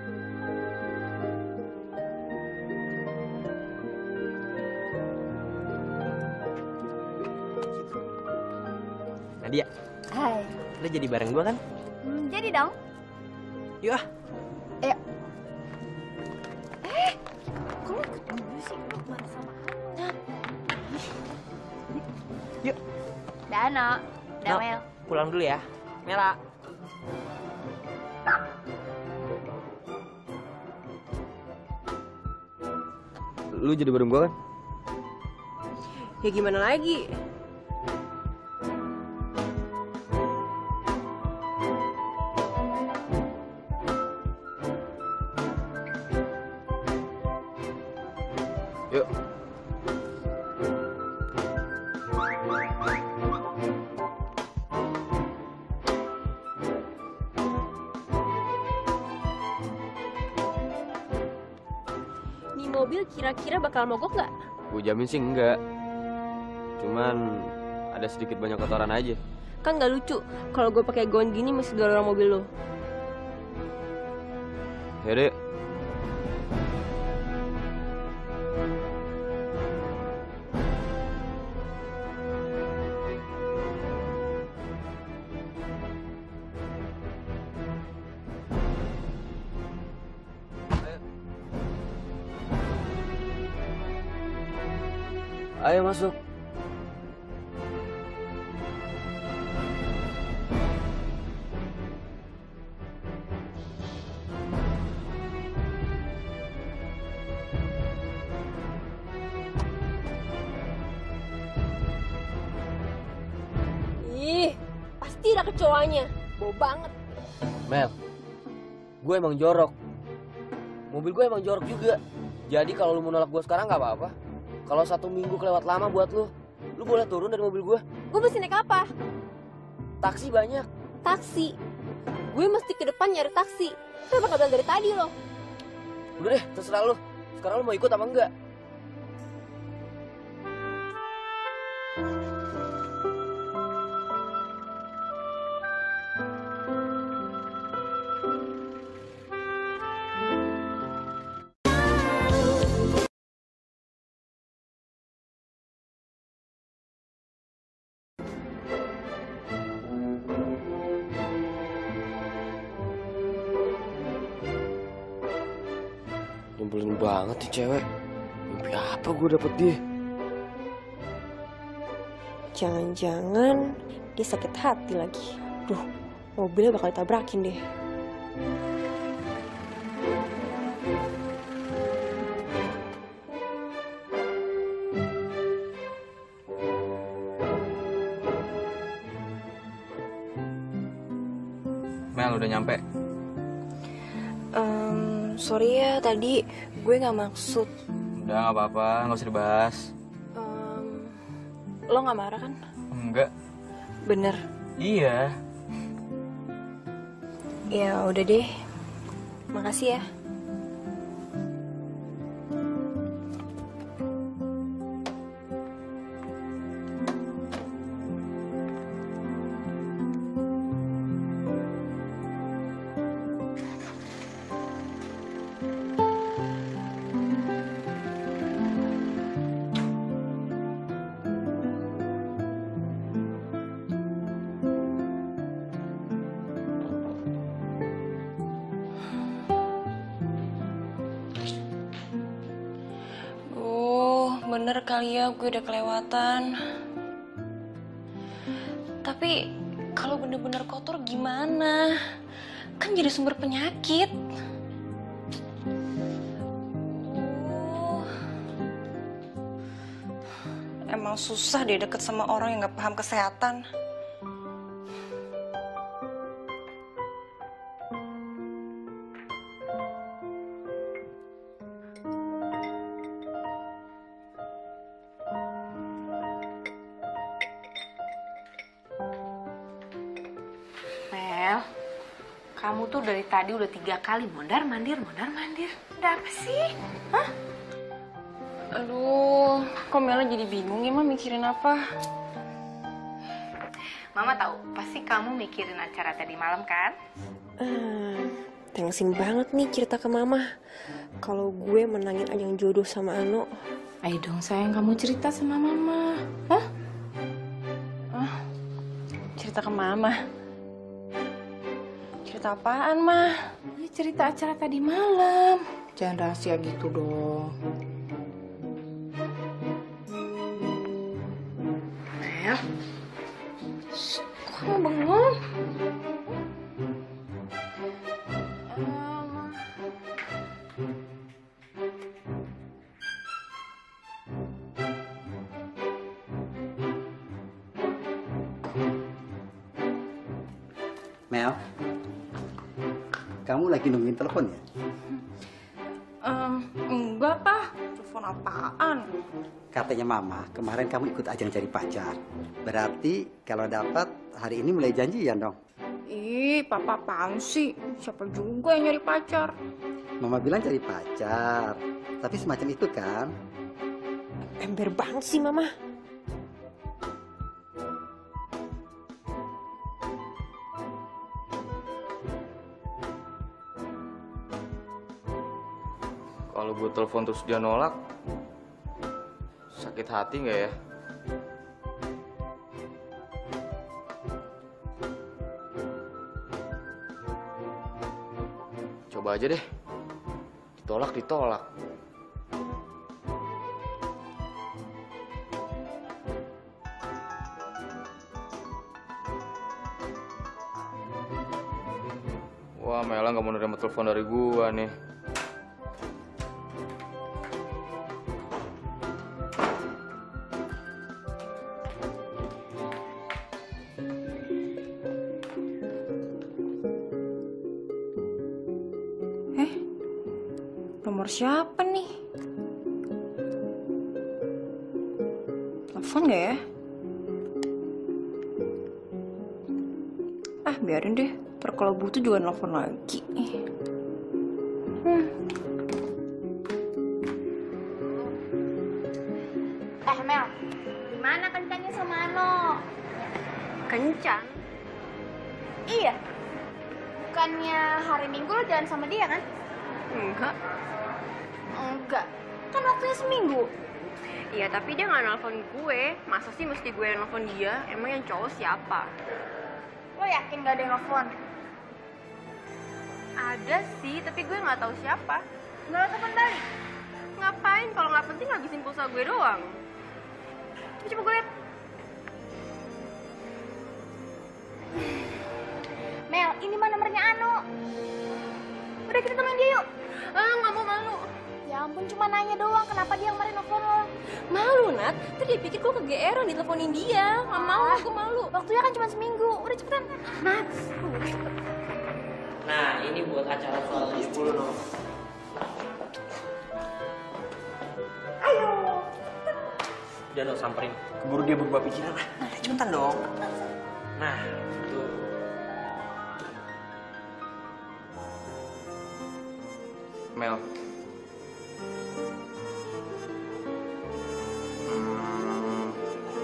Nadia, Hai. lo jadi bareng gue kan? Hmm, jadi dong. Yuk ah. Ayo. Eh, kok lo ikut dulu sih? Lo kemana sama Ano? Yuk. Dah, Ano. Dah, No, Mel. pulang dulu ya. Mela. Lu jadi bareng gua kan? Ya gimana lagi? Yuk. Nih mobil kira-kira bakal mogok nggak? Gue jamin sih enggak. Cuman ada sedikit banyak kotoran aja. Kan nggak lucu kalau gue pakai gaun gini mesti dorong mobil lo. Yaudah. Ayo masuk. Ih, pasti ada kecoanya. Bau banget. Mel, gue emang jorok. Mobil gue emang jorok juga. Jadi kalau lu mau nolak gue sekarang nggak apa-apa. Kalau satu minggu kelewat lama buat lu, lu boleh turun dari mobil gue. Gue mesti naik apa? Taksi banyak. Taksi. Gue mesti ke depan nyari taksi. Kenapa nggak bilang dari tadi lo? Udah deh, terserah lu. Sekarang lu mau ikut apa enggak? Nyebelin banget nih cewek. Mimpi apa gue dapet dia? Jangan-jangan dia sakit hati lagi. Duh, mobilnya bakal ditabrakin deh. Mel, udah nyampe. Um, sorry ya, tadi gue nggak maksud. Udah, nggak apa-apa, nggak usah dibahas. Um, lo nggak marah kan? Enggak. Bener. Iya. Ya udah deh. Makasih ya. Bener kali ya gue udah kelewatan. Tapi kalau bener-bener kotor gimana? Kan jadi sumber penyakit. Uh. Emang Emang susah deh deket sama orang yang gak paham kesehatan. Mel, kamu tuh dari tadi udah tiga kali mondar mandir, mondar mandir. Ada apa sih? Hah? Aduh, kok Mela jadi bingung ya, Ma, mikirin apa? Mama tahu, pasti kamu mikirin acara tadi malam kan? Hmm, tengsin banget nih cerita ke Mama. Kalau gue menangin Ajang jodoh sama Ano. Ayo dong sayang, kamu cerita sama Mama. Hah? Ah, cerita ke Mama. Cerita apaan, Ma? Ya cerita acara tadi malam. Jangan rahasia gitu dong. Mel, shh, kok kamu bengong? Um, Mel, kamu lagi nungguin telepon ya? Um, enggak, Pak. Telepon apaan? Katanya Mama, kemarin kamu ikut ajang cari pacar. Berarti kalau dapat hari ini mulai janjian dong. Ih, Papa apaan sih? Siapa juga yang nyari pacar? Mama bilang cari pacar, tapi semacam itu kan? Ember banget sih, Mama. Kalau gue telepon terus dia nolak, sakit hati nggak ya? Coba aja deh. Ditolak, ditolak. Wah, Mela nggak mau nerima telepon dari gua nih. Eh, nomor siapa nih? Telepon nggak ya? Ah, biarin deh. Ntar kalau butuh juga nelfon lagi. Hmm. Eh Mel, gimana kencangnya sama Ano? Kencang? Iya. Bukannya hari Minggu lo jalan sama dia kan? Enggak. Enggak. Kan waktunya seminggu. Iya, tapi dia nggak nelfon gue. Masa sih mesti gue yang nelfon dia? Emang yang cowok siapa? Lo yakin gak ada yang nelfon? Ada sih, tapi gue nggak tahu siapa. Nggak lo telepon balik? Ngapain? Kalau nggak penting ngabisin pulsa gue doang. Coba coba gue liat. Mel, ini mah nomornya Ano. Udah kita temuin dia yuk. Ah, nggak mau, malu. Ya ampun, cuma nanya doang kenapa dia kemarin nelfon lo. Malu, Nat. Tadi dia pikir gue kegeeran diteleponin dia. Nggak mau, gue malu. Waktunya kan cuma seminggu. Udah cepetan. Nat. Nah, ini buat acara soal tujuh puluh, no. Ayo. Udah, no, samperin. Keburu dia berubah pikiran. Nah, cepetan dong. Nah, tuh. Mel. Hmm.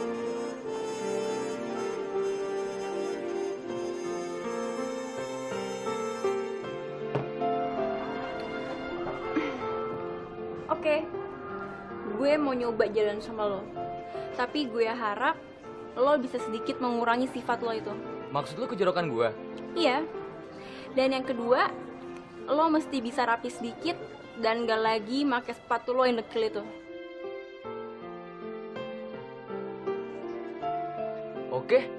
Oke, gue mau nyoba jalan sama lo. Tapi gue harap lo bisa sedikit mengurangi sifat lo itu. Maksud lu kejerokan gua? Iya. Dan yang kedua, lo mesti bisa rapi sedikit dan gak lagi pakai sepatu lo yang dekil itu. Oke.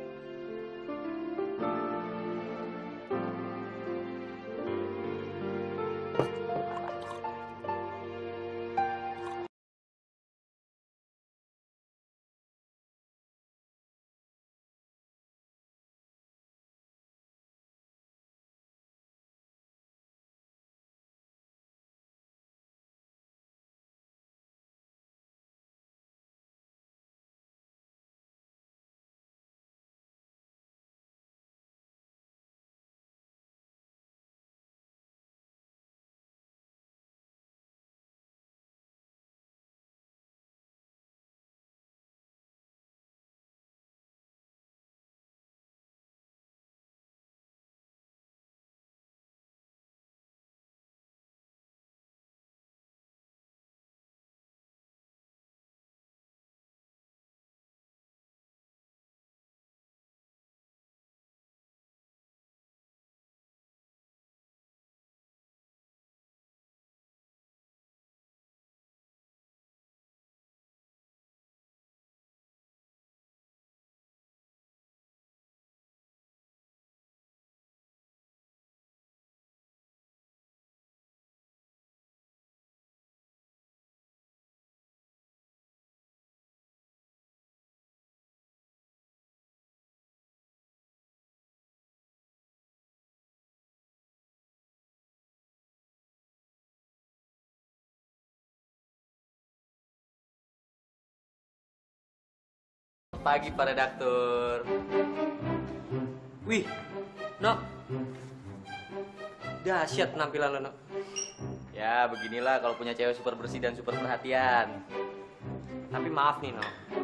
pagi Pak Redaktur. Wih, No. Dahsyat penampilan lo, No. Ya, beginilah kalau punya cewek super bersih dan super perhatian. Tapi maaf nih, No.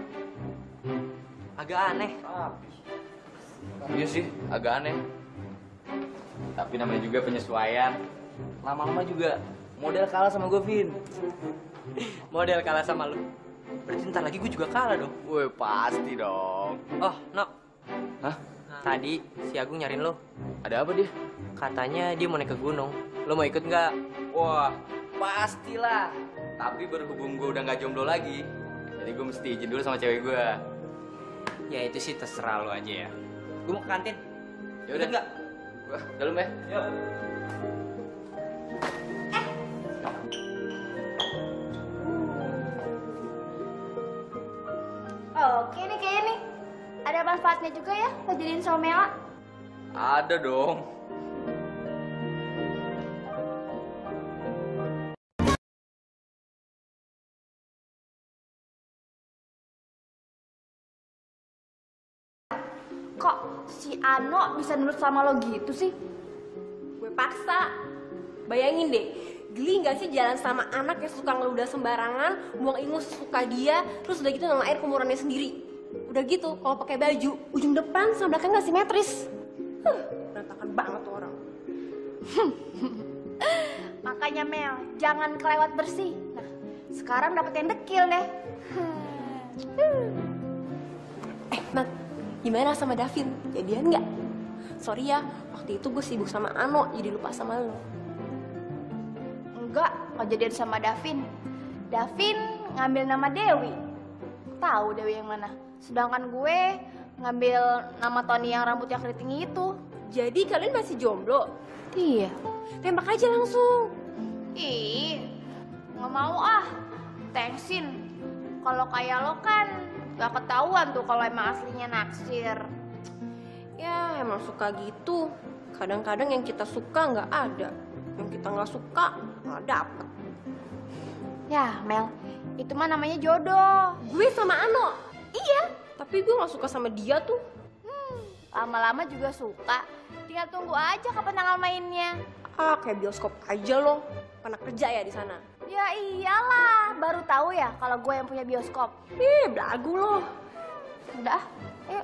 Agak aneh. Iya sih, agak aneh. Tapi namanya juga penyesuaian. Lama-lama juga model kalah sama gue, Vin. Model kalah sama lu. Berarti ntar lagi gue juga kalah dong. Woi, pasti dong. Oh, No. Hah? Tadi si Agung nyariin lo. Ada apa dia? Katanya dia mau naik ke gunung. Lo mau ikut nggak? Wah, pastilah. Tapi berhubung gue udah nggak jomblo lagi, jadi gue mesti izin dulu sama cewek gue. Ya itu sih terserah lo aja ya. Gue mau ke kantin. Ya udah nggak? Wah, dalam ya. Yuk. Oke nih kayaknya nih. Ada manfaatnya juga ya lo jadiin sama Mela. Ada dong. Kok si Ano bisa nurut sama lo gitu sih? Gue paksa. Bayangin deh, geli nggak sih jalan sama anak yang suka ngeludah sembarangan, buang ingus sesuka dia, terus udah gitu ngelang air kumurannya sendiri. Udah gitu, kalau pakai baju, ujung depan sama belakang nggak simetris. Huh, berantakan banget tuh orang. Makanya Mel, jangan kelewat bersih. Nah, sekarang dapet yang dekil deh. Eh, Nat, gimana sama Davin? Jadian nggak? Sorry ya, waktu itu gue sibuk sama Ano, jadi lupa sama lo. Enggak, nggak jadian sama Davin. Davin ngambil nama Dewi. Tahu Dewi yang mana? Sedangkan gue ngambil nama Tony yang rambutnya keriting itu. Jadi kalian masih jomblo? Iya. Tembak aja langsung. Ih, nggak mau ah. Thanksin. Kalau kayak lo kan gak ketahuan tuh kalau emang aslinya naksir. Ya emang suka gitu. Kadang-kadang yang kita suka nggak ada, yang kita nggak suka nggak dapet. Ya Mel, itu mah namanya jodoh. Gue sama Ano. Iya. Tapi gue nggak suka sama dia tuh. Hmm, lama-lama juga suka. Tinggal tunggu aja kapan tanggal mainnya. Ah, kayak bioskop aja loh. Pernah kerja ya di sana? Ya iyalah, baru tahu ya kalau gue yang punya bioskop. Ih, belagu loh. Udah, ayo.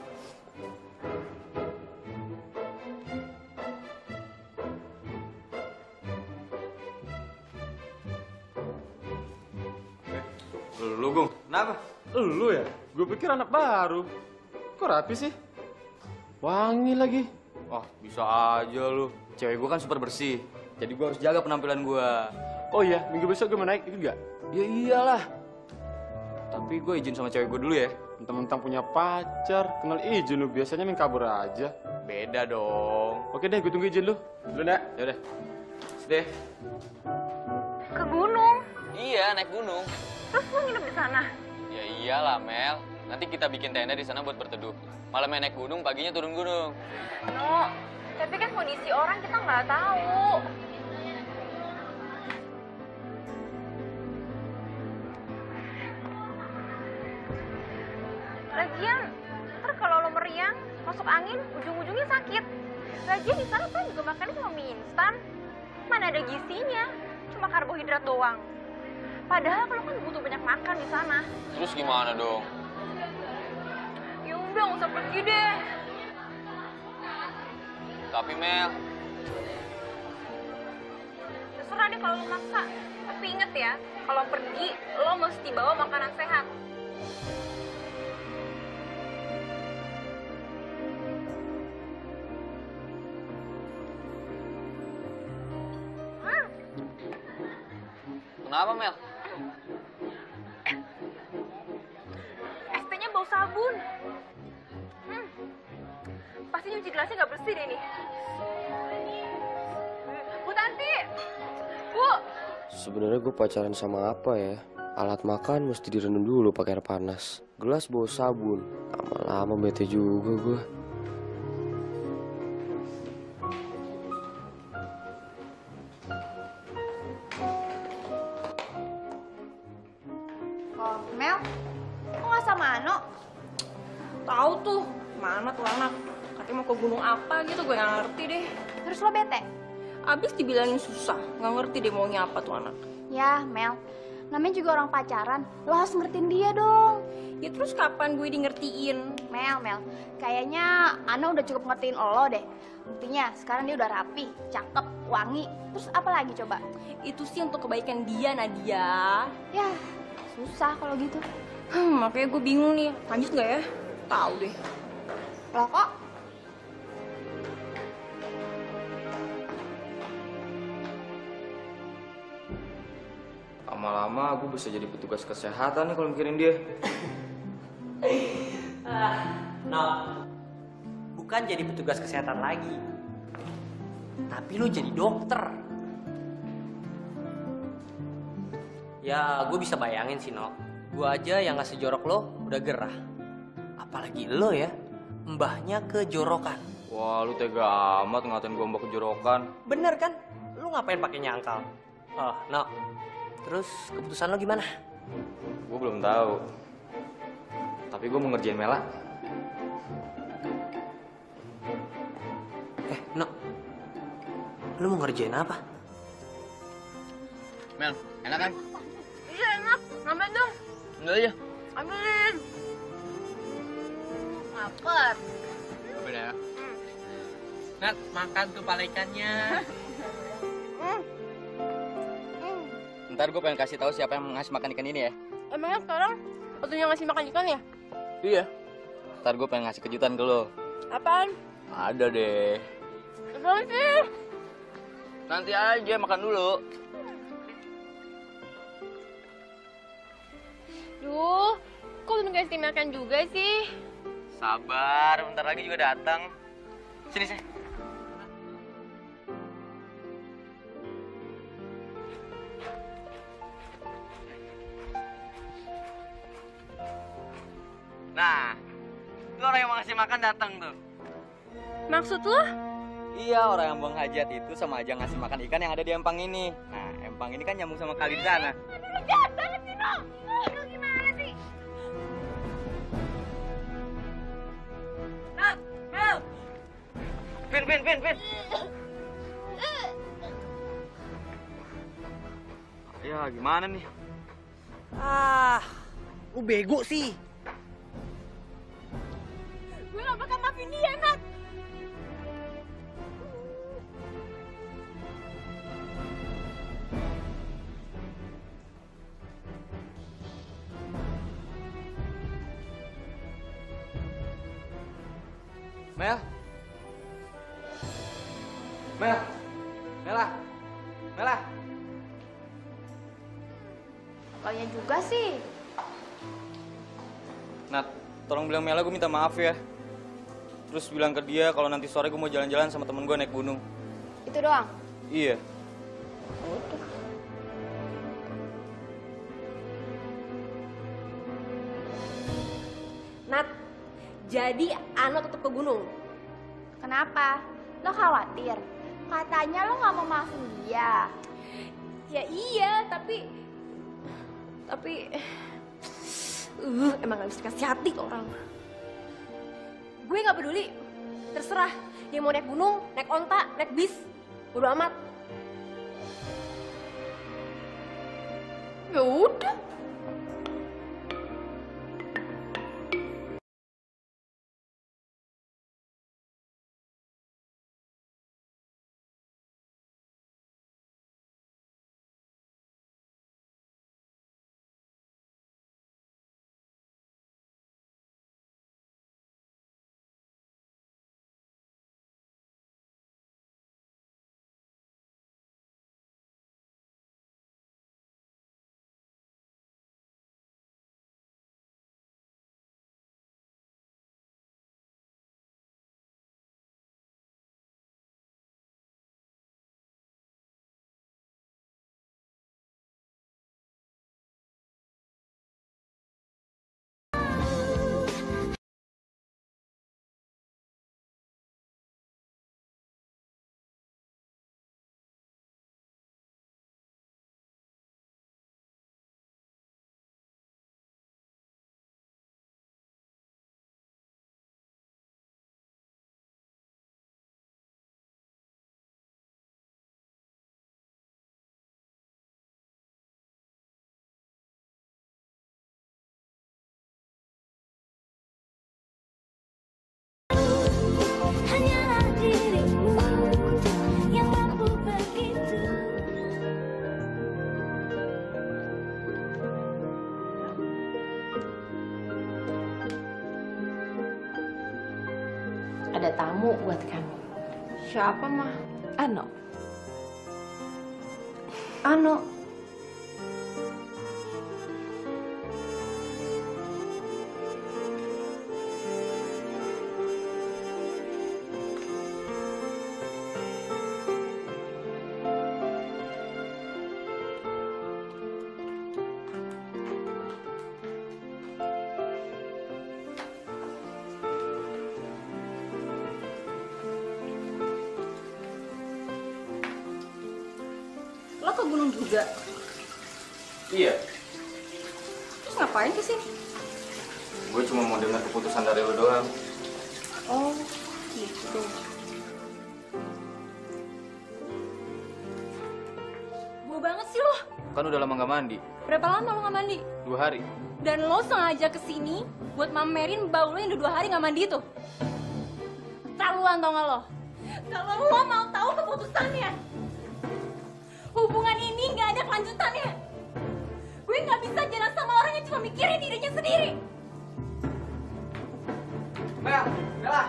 Lu, Gung, kenapa? Lu ya? Gue pikir anak baru. Kok rapi sih? Wangi lagi. Wah, bisa aja lu. Cewek gue kan super bersih. Jadi gue harus jaga penampilan gue. Oh iya, minggu besok gue mau naik, ikut gak? Ya iyalah. Tapi gue izin sama cewek gue dulu ya. Mentang-mentang punya pacar, kenal izin lu. Biasanya main kabur aja. Beda dong. Oke deh, gue tunggu izin lu. Dulu, Nak. Yaudah. Deh. Ke gunung. Iya, naik gunung. Terus lo nginep di sana? Ya iyalah, Mel. Nanti kita bikin tenda di sana buat berteduh. Malamnya naik gunung, paginya turun gunung. No, tapi kan kondisi orang kita nggak tahu. Lagian, ntar kalau lo meriang, masuk angin, ujung-ujungnya sakit. Lagian di sana kan juga makannya cuma mie instan. Mana ada gizinya, cuma karbohidrat doang. Padahal kalau kan butuh banyak makan di sana. Terus gimana dong? Ya udah, nggak usah pergi deh. Tapi Mel, Terserah deh kalau lo maksa. Tapi inget ya, kalau pergi, lo mesti bawa makanan sehat. kenapa Mel? S T-nya bau sabun. Hmm. Pasti nyuci gelasnya nggak bersih deh nih. Bu Tanti! Bu! Sebenarnya gue pacaran sama apa ya? Alat makan mesti direndam dulu pakai air panas. Gelas bawa sabun. Lama-lama bete juga gue. Oh, Mel, kok nggak sama Ano? tahu tuh mana tuh anak. Katanya mau ke gunung apa gitu, gue nggak ngerti deh. Terus lo bete? Abis dibilangin susah, nggak ngerti deh maunya apa tuh anak. Ya, Mel. Namanya juga orang pacaran, lo harus ngertiin dia dong. Ya terus kapan gue di ngertiin? Mel, Mel, kayaknya Ana udah cukup ngertiin lo deh. Buktinya sekarang dia udah rapi, cakep, wangi. Terus apa lagi coba? Itu sih untuk kebaikan dia, Nadia. Ya, susah kalau gitu. Hmm, makanya gue bingung nih, lanjut nggak ya? Tahu deh. Loh kok? Lama-lama gue bisa jadi petugas kesehatan nih kalau mikirin dia. No, bukan jadi petugas kesehatan lagi, tapi lu jadi dokter. Ya, gue bisa bayangin sih, No. Gue aja yang ngasih jorok lo udah gerah. Apalagi lo ya, mbahnya kejorokan. Wah, lu tega amat ngatain gue mbak kejorokan. Bener kan? Lu ngapain pakai nyangkal? Oh, No. Terus keputusan lo gimana? Gue belum tahu. Tapi gue mau ngerjain Mela. Eh, No. Lu mau ngerjain apa? Mel, enak kan? Iya enak, nambah dong. Enggak aja. Ambilin. Lapar. Beda ya? Nat, makan tuh pala ikannya. Ntar gue pengen kasih tahu siapa yang ngasih makan ikan ini ya. Emangnya sekarang waktunya ngasih makan ikan ya? Iya. Ntar gue pengen ngasih kejutan ke lo. Apaan? Ada deh. Apaan sih? Nanti aja makan dulu. Duh, kok belum kasih makan juga sih? Sabar, bentar lagi juga datang. Sini, sini. Nah, itu orang yang mau ngasih makan datang tuh. Maksud lo? Iya, orang yang buang hajat itu sama aja ngasih makan ikan yang ada di empang ini. Nah, empang ini kan nyambung sama kali di sana. Aduh, jahat banget sih, No. Aduh, gimana sih? Nat, Mel. Pin, pin, pin, pin. Ya, gimana nih? Ah, lu bego sih. Gue gak bakal maafin dia, Nat. Mel. Mel. Mela. Mela. Apanya juga sih? Nat, tolong bilang Mela gue minta maaf ya. Terus bilang ke dia kalau nanti sore gue mau jalan-jalan sama temen gue naik gunung. Itu doang? Iya. Nat, jadi Ano tetap ke gunung. Kenapa? Lo khawatir? Katanya lo gak mau maafin dia. Ya iya, tapi... Tapi... Uh, emang gak bisa kasih hati ke orang. Gue gak peduli. Terserah. Dia mau naik gunung, naik onta, naik bis. Bodo amat. Ya udah. tamu buat kamu. Siapa, mah? Ano. Ano. Lo ke gunung juga? Iya, Terus ngapain kesini? gue cuma mau dengar keputusan dari lo doang. Oh, gitu. Bau banget sih lo. Kan udah lama gak mandi, Berapa lama lo nggak mandi? dua hari. Dan lo sengaja kesini buat mamerin bau lo yang udah dua hari nggak mandi itu. Terlaluan tau gak lo? Kalau lo mau tahu keputusannya, hubungan ini nggak ada kelanjutannya. Gue nggak bisa jalan sama orang yang cuma mikirin dirinya sendiri. Mel, Bella.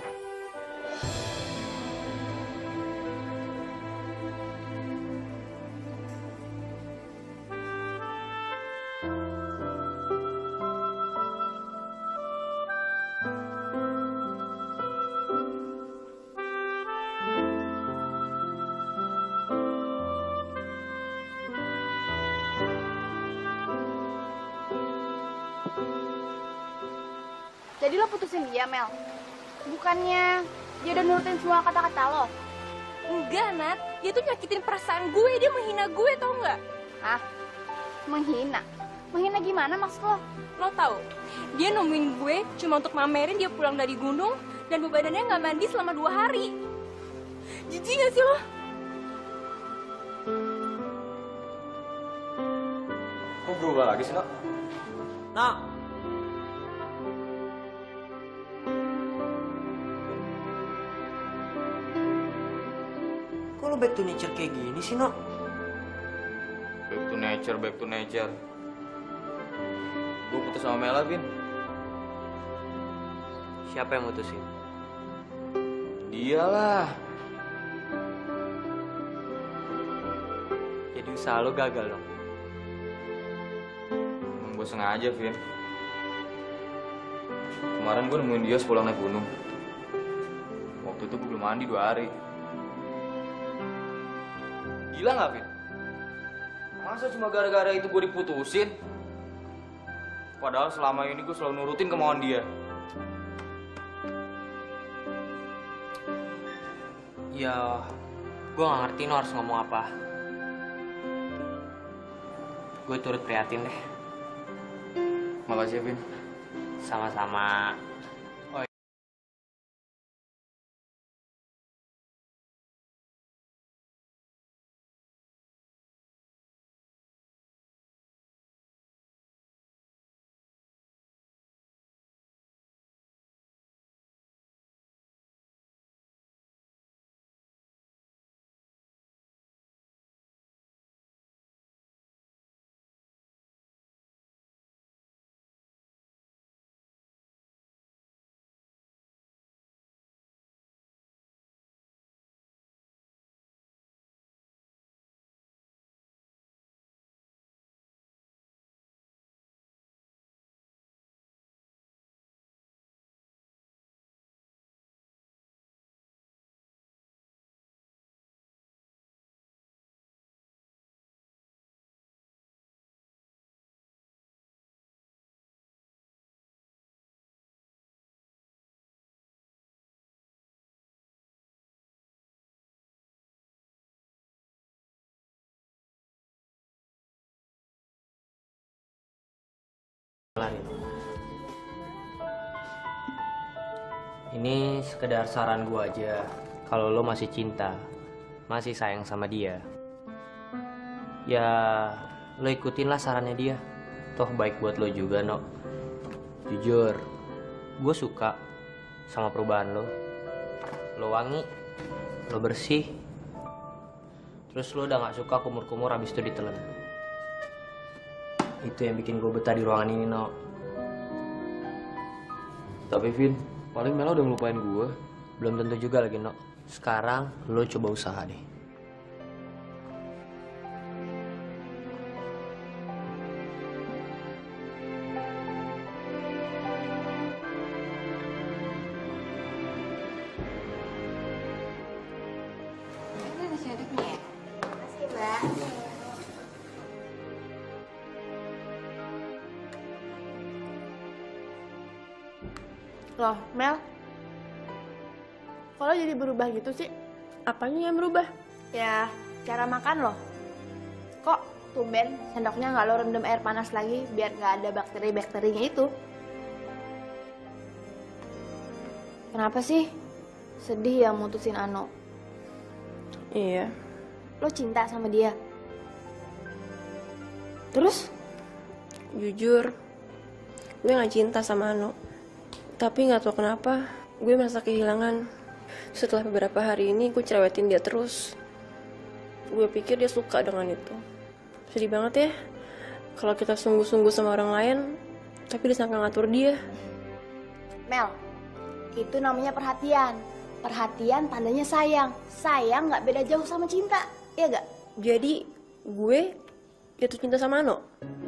Jadi lo putusin dia, Mel? Bukannya dia udah nurutin semua kata-kata lo? Enggak, Nat. Dia tuh nyakitin perasaan gue. Dia menghina gue, tau nggak? Hah? Menghina? Menghina gimana maksud lo? Lo tau, dia nemuin gue cuma untuk mamerin dia pulang dari gunung dan badannya nggak mandi selama dua hari. Jijik gak sih lo? Kok berubah lagi sih, Nak? Nak. Kok lo back to nature kayak gini sih, Nok? Back to nature, back to nature. Gue putus sama Mela, Vin. Siapa yang mutusin? Dialah. Jadi usaha lo gagal dong. Emang gue sengaja, Vin. Kemarin gue nemuin dia sepulang naik gunung. Waktu itu gue belum mandi dua hari. Gila nggak, Vin? Masa cuma gara-gara itu gue diputusin? Padahal selama ini gue selalu nurutin kemauan dia. Ya, gue gak ngerti lo harus ngomong apa. Gue turut prihatin deh. Makasih, Vin. Sama-sama. Oh, ini sekedar saran gue aja. Kalau lo masih cinta, masih sayang sama dia, ya lo ikutinlah sarannya dia. Toh baik buat lo juga, no. Jujur, gue suka sama perubahan lo. Lo wangi, lo bersih. Terus lo udah gak suka kumur-kumur abis itu ditelen. Itu yang bikin gue betah di ruangan ini, no. Tapi Vin, paling Mela udah ngelupain gue. Belum tentu juga lagi, No. Sekarang lo coba usaha deh. Loh, Mel, kalau jadi berubah gitu sih? Apanya yang berubah? Ya, cara makan loh. Kok tumben sendoknya nggak lo rendam air panas lagi biar nggak ada bakteri-bakterinya itu? Kenapa sih? Sedih ya mutusin Ano. Iya. Lo cinta sama dia? Terus? Jujur, gue gak cinta sama Ano. Tapi gak tau kenapa, gue merasa kehilangan. Setelah beberapa hari ini, gue cerewetin dia terus. Gue pikir dia suka dengan itu. Sedih banget ya, kalau kita sungguh-sungguh sama orang lain, tapi disangka ngatur dia. Mel, itu namanya perhatian. Perhatian tandanya sayang. Sayang gak beda jauh sama cinta, iya gak? Jadi, gue jatuh cinta sama Ano.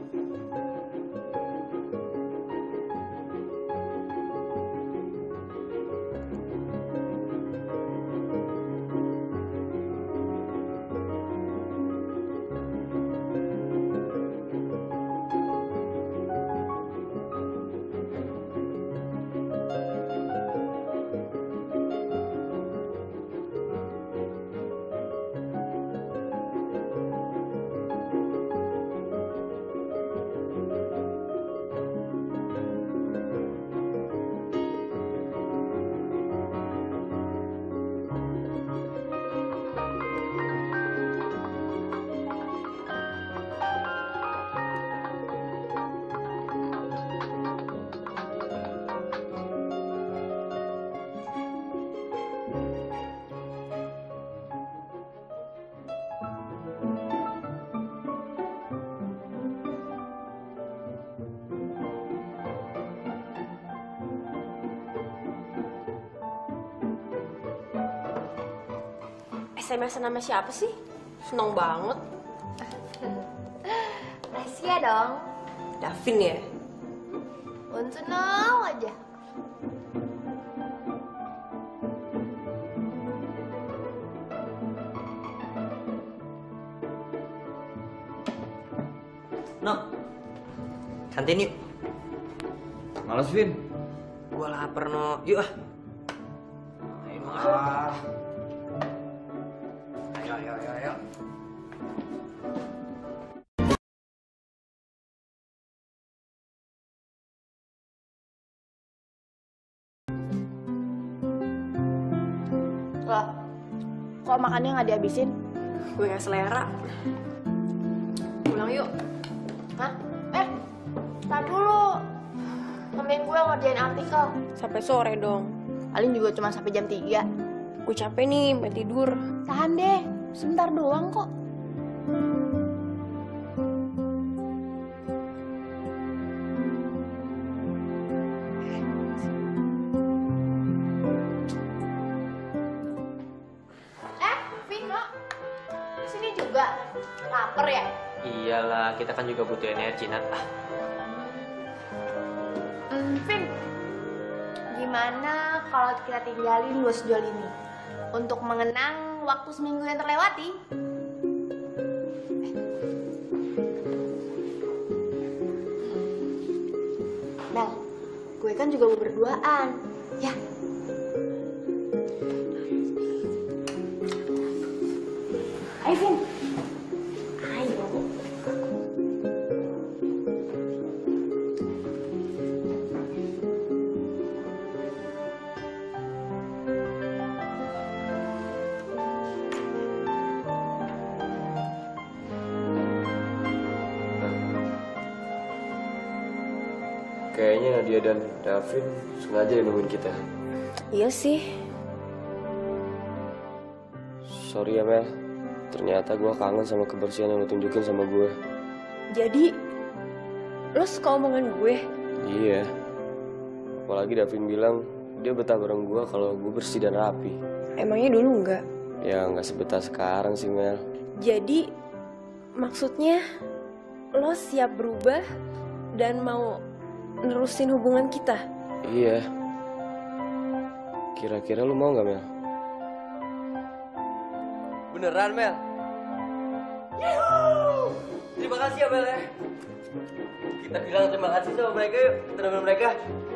S M S nama siapa sih? Seneng banget. Rahasia dong. Davin ya? Untuk now aja. No, kantin yuk. Males, Vin. Gua lapar, No. Yuk ah. Ayo, ah. Ayo, ayo, ayo, ayo. Loh, kok makannya nggak dihabisin? Gue gak selera. Pulang yuk. Hah? Eh, tar dulu. Temen gue ngerjain artikel. Sampai sore dong. Paling juga cuma sampai jam tiga. Gue capek nih, mau tidur. Tahan deh, sebentar doang kok. Eh, Vino. Sini juga. Laper ya? Iyalah, kita kan juga butuh energi, Nat. Ah. Hmm, Vin. Gimana kalau kita tinggalin dua sejol ini? Untuk mengenang waktu seminggu yang terlewati. Mel, gue kan juga mau berduaan. Ya. Ayo, Vin. Ayo. Kayaknya Nadia dan Davin sengaja nungguin kita. Iya sih. Sorry ya, Mel. Ternyata gue kangen sama kebersihan yang lo tunjukin sama gue. Jadi, lo suka omongan gue? Iya. Apalagi Davin bilang dia betah bareng gue kalau gue bersih dan rapi. Emangnya dulu enggak? Ya nggak sebetah sekarang sih Mel. Jadi maksudnya lo siap berubah dan mau nerusin hubungan kita? Iya. Kira-kira lu mau nggak Mel? Beneran Mel? Yuhuu! Terima kasih ya Mel ya. Kita bilang terima kasih sama mereka yuk. Kita nemenin mereka.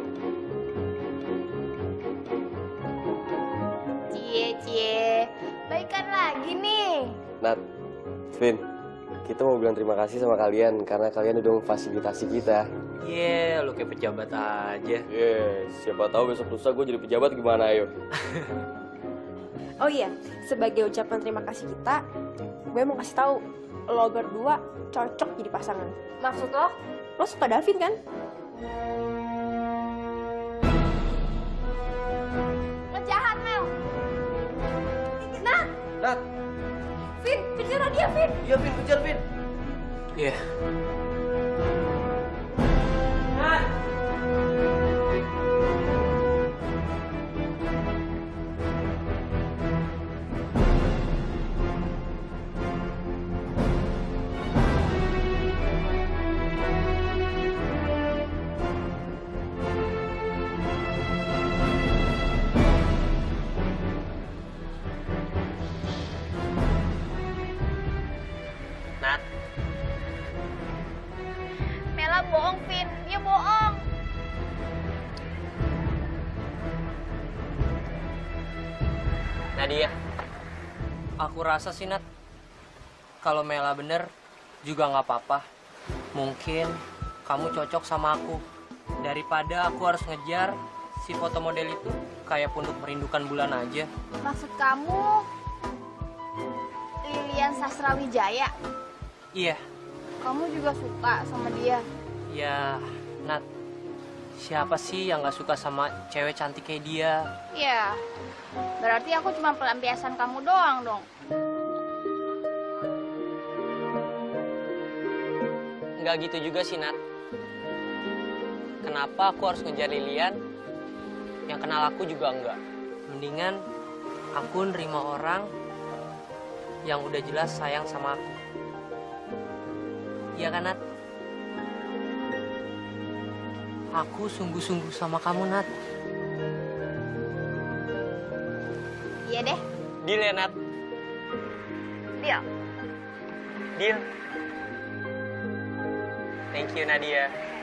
Cie, cie. Baikan lagi nih. Nat, Vin, kita mau bilang terima kasih sama kalian karena kalian udah memfasilitasi kita. Iya, yeah, lu kayak pejabat aja. Iya, yeah, siapa tahu besok lusa gue jadi pejabat gimana ayo. Oh iya, sebagai ucapan terima kasih kita, gue mau kasih tahu lo berdua cocok jadi pasangan. Maksud lo? Lo suka Davin kan? Lo jahat, Mel. Nat! Nat! Vin, kejar dia, Vin! Iya, Vin, kejar, Vin! Iya. Yeah. Nat. Mela bohong, Vin. Dia bohong. Nadia, aku rasa sih Nat, kalau Mela bener juga nggak apa-apa. Mungkin kamu cocok sama aku. Daripada aku harus ngejar si foto model itu kayak punduk merindukan bulan aja. Maksud kamu Lilian Sasrawijaya? Iya. Kamu juga suka sama dia? Ya, Nat, siapa sih yang nggak suka sama cewek cantik kayak dia? Ya, berarti aku cuma pelampiasan kamu doang dong. Nggak gitu juga sih, Nat. Kenapa aku harus ngejar Lilian? Yang kenal aku juga enggak. Mendingan aku nerima orang yang udah jelas sayang sama aku. Iya kan, Nat? Aku sungguh-sungguh sama kamu, Nat. Iya deh. Deal ya, Nat? Deal. Deal. Thank you, Nadia.